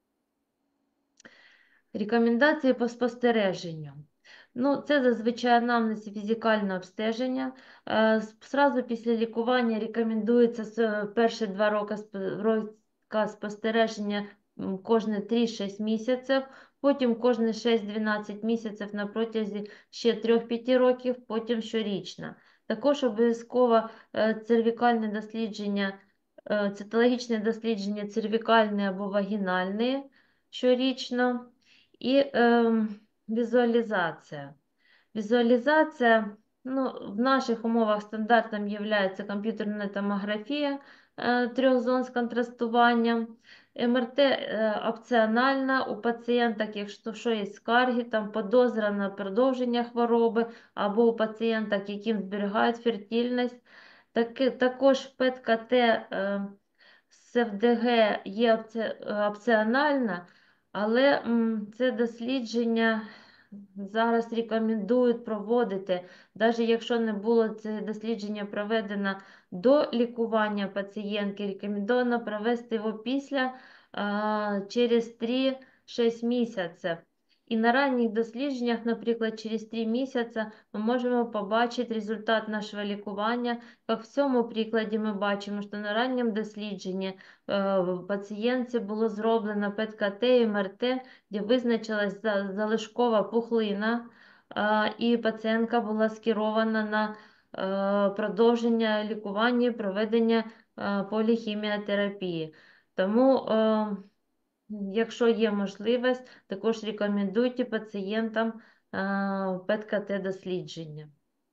[SPEAKER 2] Рекомендації по спостереженню. Ну, це зазвичай анамнез і фізикальне обстеження. Е, Зразу після лікування рекомендується з- перші два роки сп- роки спостереження м, кожні три-шість місяців, потім кожні шість-дванадцять місяців на протязі ще три-п'ять років, потім щорічно. Також обов'язково е, цервікальне дослідження, е, цитологічне дослідження цервікальне або вагінальне щорічно. І ем, візуалізація. Візуалізація, ну, в наших умовах стандартом є комп'ютерна томографія е, трьох зон з контрастуванням. ем ер те е, опціональна у пацієнток, якщо що є скарги, там подозра на продовження хвороби, або у пацієнток, яким зберігають фертильність. Таки, також пет-ка те е, з еф де ге є опці- опціональна, але м, це дослідження зараз рекомендують проводити, навіть якщо не було це дослідження проведено до лікування пацієнтки, рекомендовано провести його після а, через три-шість місяців. І на ранніх дослідженнях, наприклад, через три місяці ми можемо побачити результат нашого лікування. Як в цьому прикладі ми бачимо, що на ранньому дослідженні е, пацієнтці було зроблено пет-ка те і ем ер те, де визначилась за- залишкова пухлина, е, і пацієнтка була скерована на е, продовження лікування і проведення е, поліхіміотерапії. Тому, е, якщо є можливість, також рекомендуйте пацієнтам е, пет-ка те дослідження.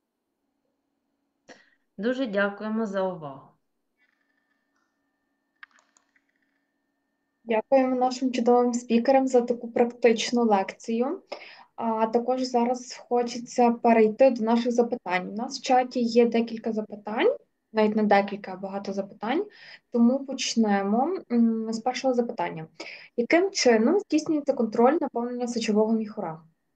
[SPEAKER 2] Дуже дякуємо за увагу.
[SPEAKER 1] Дякуємо нашим чудовим спікерам за таку практичну лекцію. А також зараз хочеться перейти до наших запитань. У нас в чаті є декілька запитань, навіть не декілька, а багато запитань. Тому почнемо м, з першого запитання. Яким чином здійснюється контроль наповнення сечового міхура?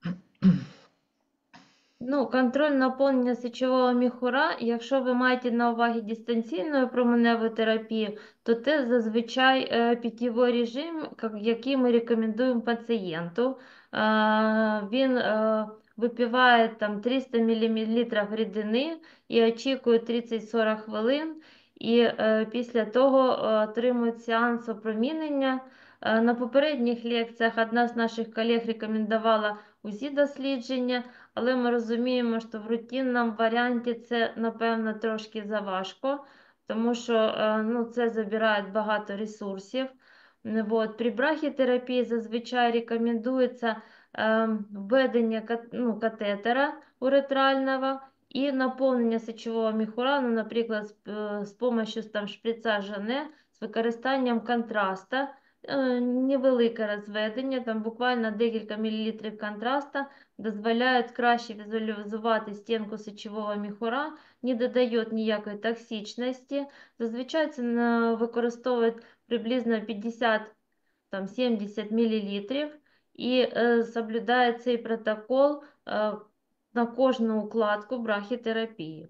[SPEAKER 2] Ну, контроль наповнення сечового міхура, якщо ви маєте на увазі дистанційну променеву терапію, то це зазвичай е, питьовий режим, як- який ми рекомендуємо пацієнту. Е, Він е, випиває там триста мілілітрів рідини і очікує тридцять-сорок хвилин, і е, після того е, отримує сеанс опромінення. Е, На попередніх лекціях одна з наших колег рекомендувала УЗІ-дослідження, але ми розуміємо, що в рутинному варіанті це, напевно, трошки заважко, тому що е, ну, це забирає багато ресурсів. Вот. При брахітерапії зазвичай рекомендується е, введення кат- ну, катетера уретрального і наповнення сечового міхура, ну, наприклад, з, е, з допомогою там, шприца Жане з використанням контраста. Е, Невелике розведення, там буквально декілька мілілітрів контраста, дозволяють краще візуалізувати стінку сечового міхура, не додає ніякої токсичності. Зазвичай це на- використовують приблизно п'ятдесят-сімдесят мл і е, соблюдає цей протокол е, на кожну укладку брахітерапії.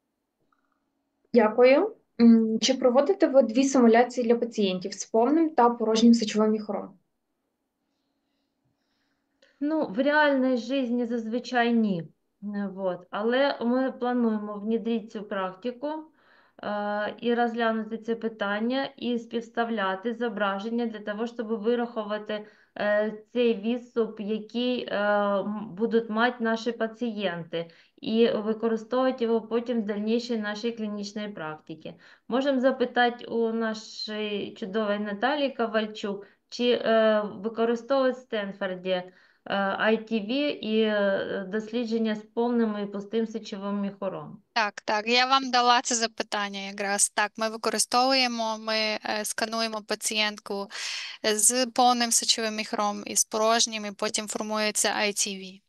[SPEAKER 1] Дякую. М, Чи проводите ви дві симуляції для пацієнтів з повним та порожнім сечовим міхуром?
[SPEAKER 2] Ну, в реальній житті зазвичай ні. Е, Вот. Але ми плануємо внедрити цю практику е, і розглянути це питання, і співставляти зображення для того, щоб вирахувати е, цей відступ, який е, м- будуть мати наші пацієнти, і використовувати його потім в дальнішій нашій клінічній практиці. Можемо запитати у нашої чудової Наталії Ковальчук, чи е, використовують в Стенфорді ай ті ві і е, дослідження з повним і пустим сечовим міхуром.
[SPEAKER 3] Так, так, я вам дала це запитання якраз. Так, ми використовуємо, ми е, скануємо пацієнтку з повним сечовим міхуром і з порожнім, і потім формується ай ті ві.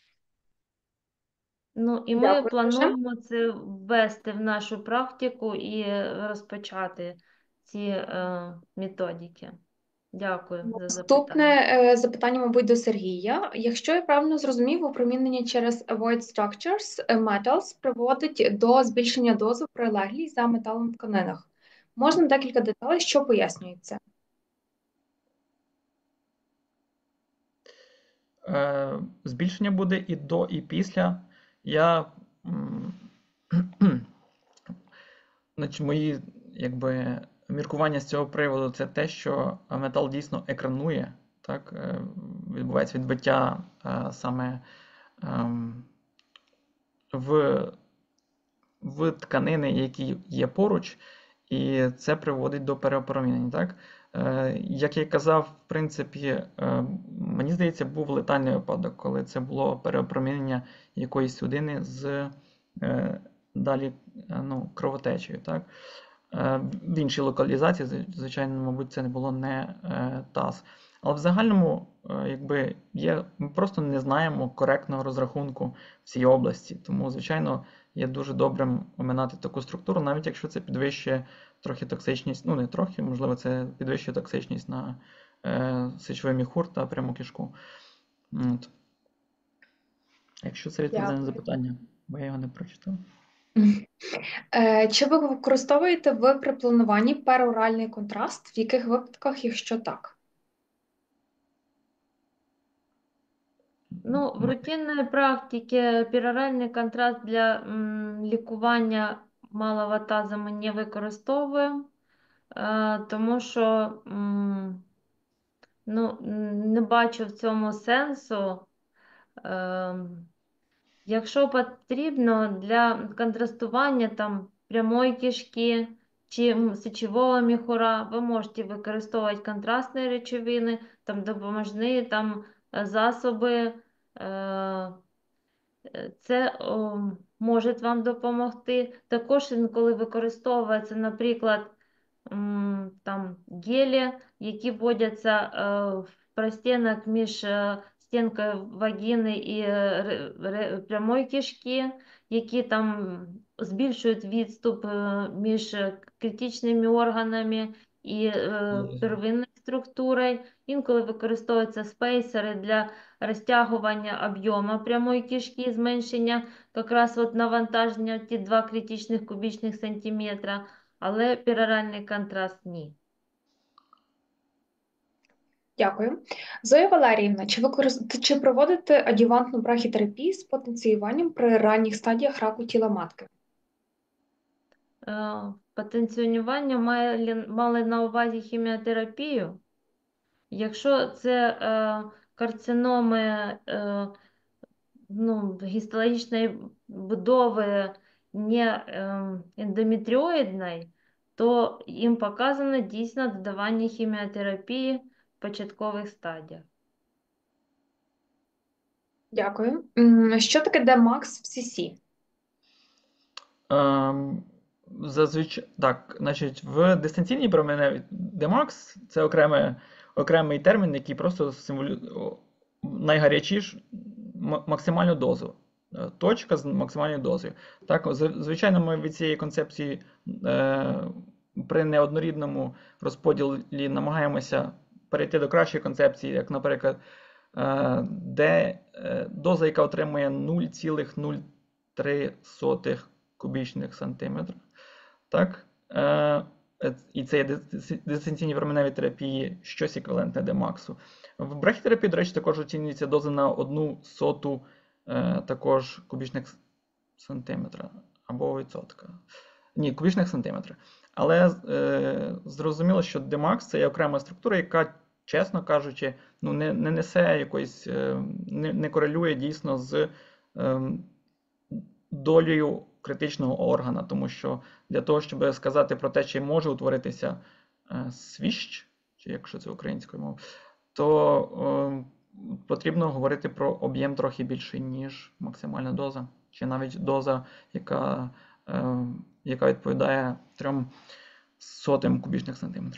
[SPEAKER 2] Ну, і ми
[SPEAKER 1] Дякую дуже.
[SPEAKER 2] плануємо це ввести в нашу практику і розпочати ці е, методики. Дякую за запитання.
[SPEAKER 1] Наступне е, запитання, мабуть, до Сергія. Якщо я правильно зрозумів, опромінення через Avoid Structures е, Metals приводить до збільшення дози прилеглій за металом в тканинах. Можна декілька деталей, що пояснюють це?
[SPEAKER 6] Е, збільшення буде і до, і після. Я, м, значить, мої якби, міркування з цього приводу це те, що метал дійсно екранує, так, е, відбувається відбиття е, саме ем, в, в тканини, які є поруч, і це приводить до переопромінення. Так? Е, Як я казав, в принципі, е, мені здається, був летальний випадок, коли це було переопромінення якоїсь судини з е, далі е, ну, кровотечею. Так? Е, В іншій локалізації, зв- звичайно, мабуть, це не було не е, таз. Але в загальному, е, якби є, ми просто не знаємо коректного розрахунку в цій області. Тому, звичайно, є дуже добрим оминати таку структуру, навіть якщо це підвищує трохи токсичність, ну не трохи, можливо, це підвищує токсичність на е, сечовий міхур та пряму кишку. От. Якщо це відповідає на
[SPEAKER 1] Дякую.
[SPEAKER 6] запитання, бо я його не прочитав.
[SPEAKER 1] Е, Чи ви використовуєте ви при плануванні пероральний контраст? В яких випадках, якщо так?
[SPEAKER 2] Ну, в рутинной практике пероральний контраст для м, лікування малого тазу ми не використовуємо, е, тому що м, ну, м, не бачу в цьому сенсу. Ем, Якщо потрібно для контрастування там прямої кишки чи м, сечового міхура, ви можете використовувати контрастні речовини, там допоможні там е, засоби. е, Е, Це о, може вам допомогти. Також інколи використовується, наприклад, м, там гелі, які вводяться е, в простінок між е, стінкою вагіни і е, ре- ре- прямої кишки, які там збільшують відступ е, між е, критичними органами і е, первинною структурою. Інколи використовуються спейсери для розтягування об'єму прямої кишки, зменшення якраз от навантаження ті два критичних кубічних сантиметра, але пероральний контраст ні.
[SPEAKER 1] Дякую. Зоя Валеріївна, чи, використ... чи проводите адювантну брахітерапію з потенціюванням при ранніх стадіях раку тіла матки?
[SPEAKER 2] Е, Потенціонування має, мали на увазі хіміотерапію. Якщо це е, карциноми е, ну, гістологічної будови не е, ендометріоїдної, то їм показано дійсно додавання хіміотерапії в початкових стадіях.
[SPEAKER 1] Дякую. М, Що таке Демакс в СІСі?
[SPEAKER 6] Ем, зазвичай, так, значить, в дистанційній променевій Demax це окреме, окремий термін, який просто символює найгарячішу максимальну дозу. Е, Точка з максимальною дозою. Так, з- звичайно, ми від цієї концепції е, при неоднорідному розподілі намагаємося перейти до кращої концепції, як, наприклад, е, де е, доза, яка отримує нуль цілих нуль три сотих кубічних сантиметрів. Так? Е, е, і це є дис- дистанційні променеві терапії, щось еквівалентне Демаксу. В брахітерапії, до речі, також оцінюється доза на одну соту е, також кубічних с- сантиметра або відсотка. Ні, кубічних сантиметра. Але е, зрозуміло, що Demax це є окрема структура, яка, чесно кажучи, ну, не, не несе якоїсь, е, не, не корелює дійсно з е, долею критичного органа, тому що для того, щоб сказати про те, чи може утворитися е, свіщ, чи якщо це українською мовою, то е, потрібно говорити про об'єм трохи більший, ніж максимальна доза, чи навіть доза, яка, е, яка відповідає трьом сотим кубічних сантиметрів.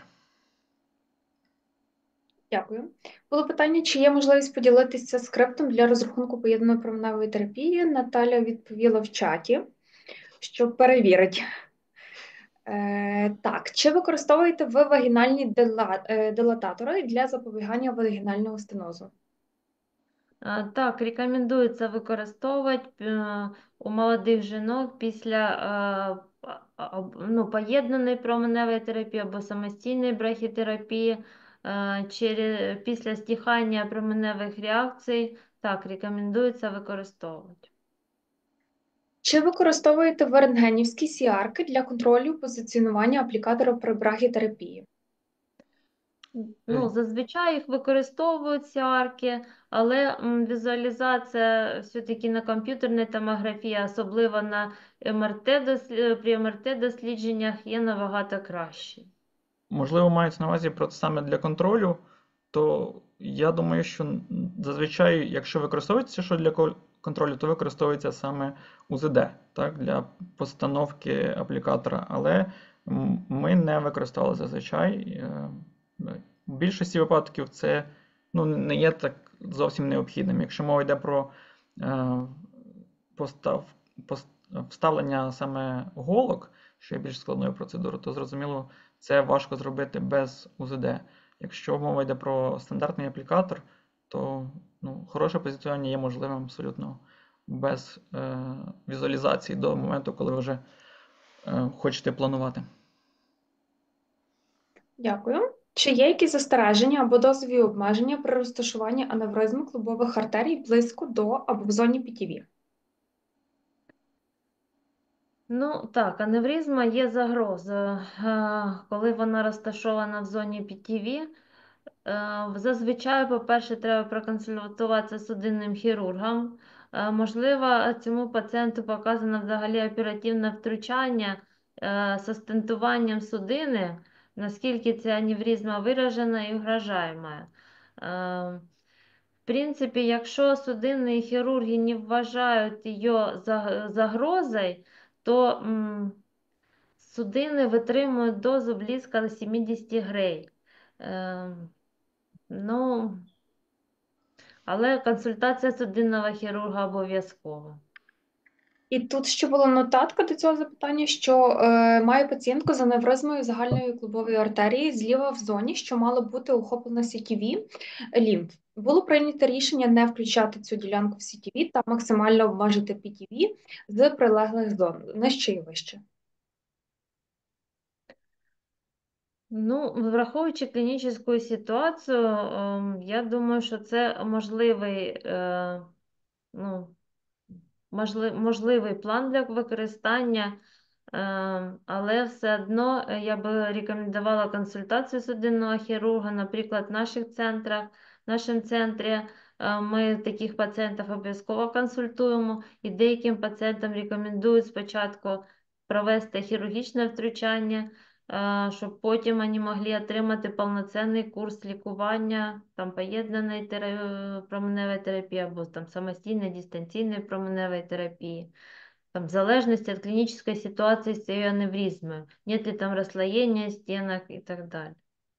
[SPEAKER 1] Дякую. Було питання, чи є можливість поділитися скриптом для розрахунку поєднаної променевої терапії. Наталя відповіла в чаті, що перевірить. Е, так, чи використовуєте ви вагінальні дила- е, дилататори для запобігання вагінального стенозу?
[SPEAKER 2] А, Так, рекомендується використовувати е, у молодих жінок після е, а- а- ну, поєднаної променевої терапії або самостійної брахітерапії, е, через, після стихання променевих реакцій. Так, рекомендується використовувати.
[SPEAKER 1] Чи використовуєте ви рентгенівські сіарки для контролю позиціонування аплікатора при брахітерапії?
[SPEAKER 2] Ну, зазвичай їх використовують сіарки, але м, візуалізація все-таки на комп'ютерній томографії, особливо на МРТ, дослі- при МРТ-дослідженнях, є набагато краще.
[SPEAKER 6] Можливо, мають на увазі про саме для контролю, то я думаю, що н- зазвичай, якщо використовується що для ко- контролю, то використовується саме УЗД, так, для постановки аплікатора. Але м, ми не використовували зазвичай. Е, В більшості випадків це ну, не є так зовсім необхідним. Якщо мова йде про е, постав, пос- вставлення саме голок, що є більш складною процедурою, то зрозуміло, це важко зробити без УЗД. Якщо мова йде про стандартний аплікатор, то ну, хороше позиціонування є можливим абсолютно без е, візуалізації до моменту, коли ви вже е, хочете планувати.
[SPEAKER 1] Дякую. Чи є якісь застереження або дозові обмеження при розташуванні аневризми клубових артерій близько до або в зоні пі ті ві?
[SPEAKER 2] Ну так, аневризма є загроза. Е, Коли вона розташована в зоні пі ті ві, е, зазвичай, по-перше, треба проконсультуватися з судинним хірургом. Е, Можливо, цьому пацієнту показано взагалі оперативне втручання е, з стентуванням судини, наскільки ця аневризма виражена і вражаєма. Е, В принципі, якщо судинні хірурги не вважають її за- загрозою, то м, судини витримують дозу близько сімдесят грей. Е, ну, але консультація судинного хірурга обов'язкова.
[SPEAKER 1] І тут ще була нотатка до цього запитання, що е, має пацієнтку з аневризмою загальної клубової артерії зліва в зоні, що мало бути охоплена сі ті ві лімф. Було прийнято рішення не включати цю ділянку в сі ті ві та максимально обмежити пі ті ві з прилеглих зон, нижче і вище.
[SPEAKER 2] Ну, враховуючи клінічну ситуацію, ем, я думаю, що це можливий, е, ну, можли- можливий план для використання, е, але все одно е, я би рекомендувала консультацію судинного хірурга, наприклад, в наших центрах, в нашому центрі е, ми таких пацієнтів обов'язково консультуємо, і деяким пацієнтам рекомендують спочатку провести хірургічне втручання, е, щоб потім вони могли отримати повноцінний курс лікування, там поєднаної тера- променевої терапії або там самостійної дистанційної променевої терапії. Там, в залежності від клінічної ситуації з цією аневризмою, нет ли там розслоєння стінок і так далі.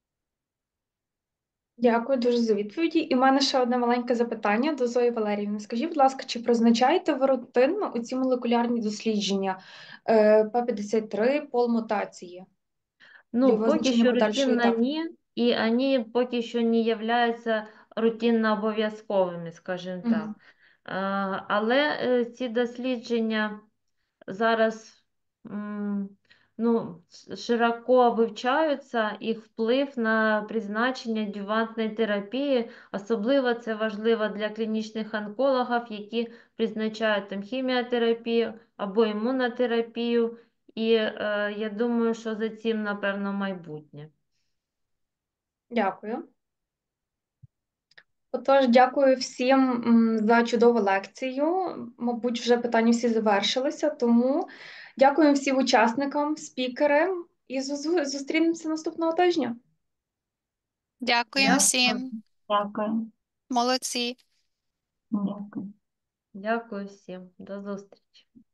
[SPEAKER 1] Дякую дуже за відповіді. І в мене ще одне маленьке запитання до Зої Валеріївни. Скажіть, будь ласка, чи призначаєте ви рутинно оці молекулярні дослідження е, пі п'ятдесят три пол-мутації для
[SPEAKER 2] Ну, поки
[SPEAKER 1] визначення
[SPEAKER 2] що
[SPEAKER 1] подальшої
[SPEAKER 2] рутинно
[SPEAKER 1] етапу?
[SPEAKER 2] ні, і вони поки що не являються рутинно обов'язковими, скажімо так.
[SPEAKER 1] Мгм.
[SPEAKER 2] А, Але е, ці дослідження зараз м, ну, с- широко вивчаються, їх вплив на призначення адювантної терапії. Особливо це важливо для клінічних онкологів, які призначають там хіміотерапію або імунотерапію. І е, я думаю, що за цим, напевно, майбутнє.
[SPEAKER 1] Дякую. Отож, дякую всім м, за чудову лекцію. Мабуть, вже питання всі завершилися, тому дякую всім учасникам, спікерам і зу- зустрінемося наступного тижня.
[SPEAKER 3] Дякуємо
[SPEAKER 5] Дякую.
[SPEAKER 3] всім.
[SPEAKER 5] Дякую.
[SPEAKER 3] Молодці.
[SPEAKER 5] Дякую.
[SPEAKER 2] Дякую всім. До зустрічі.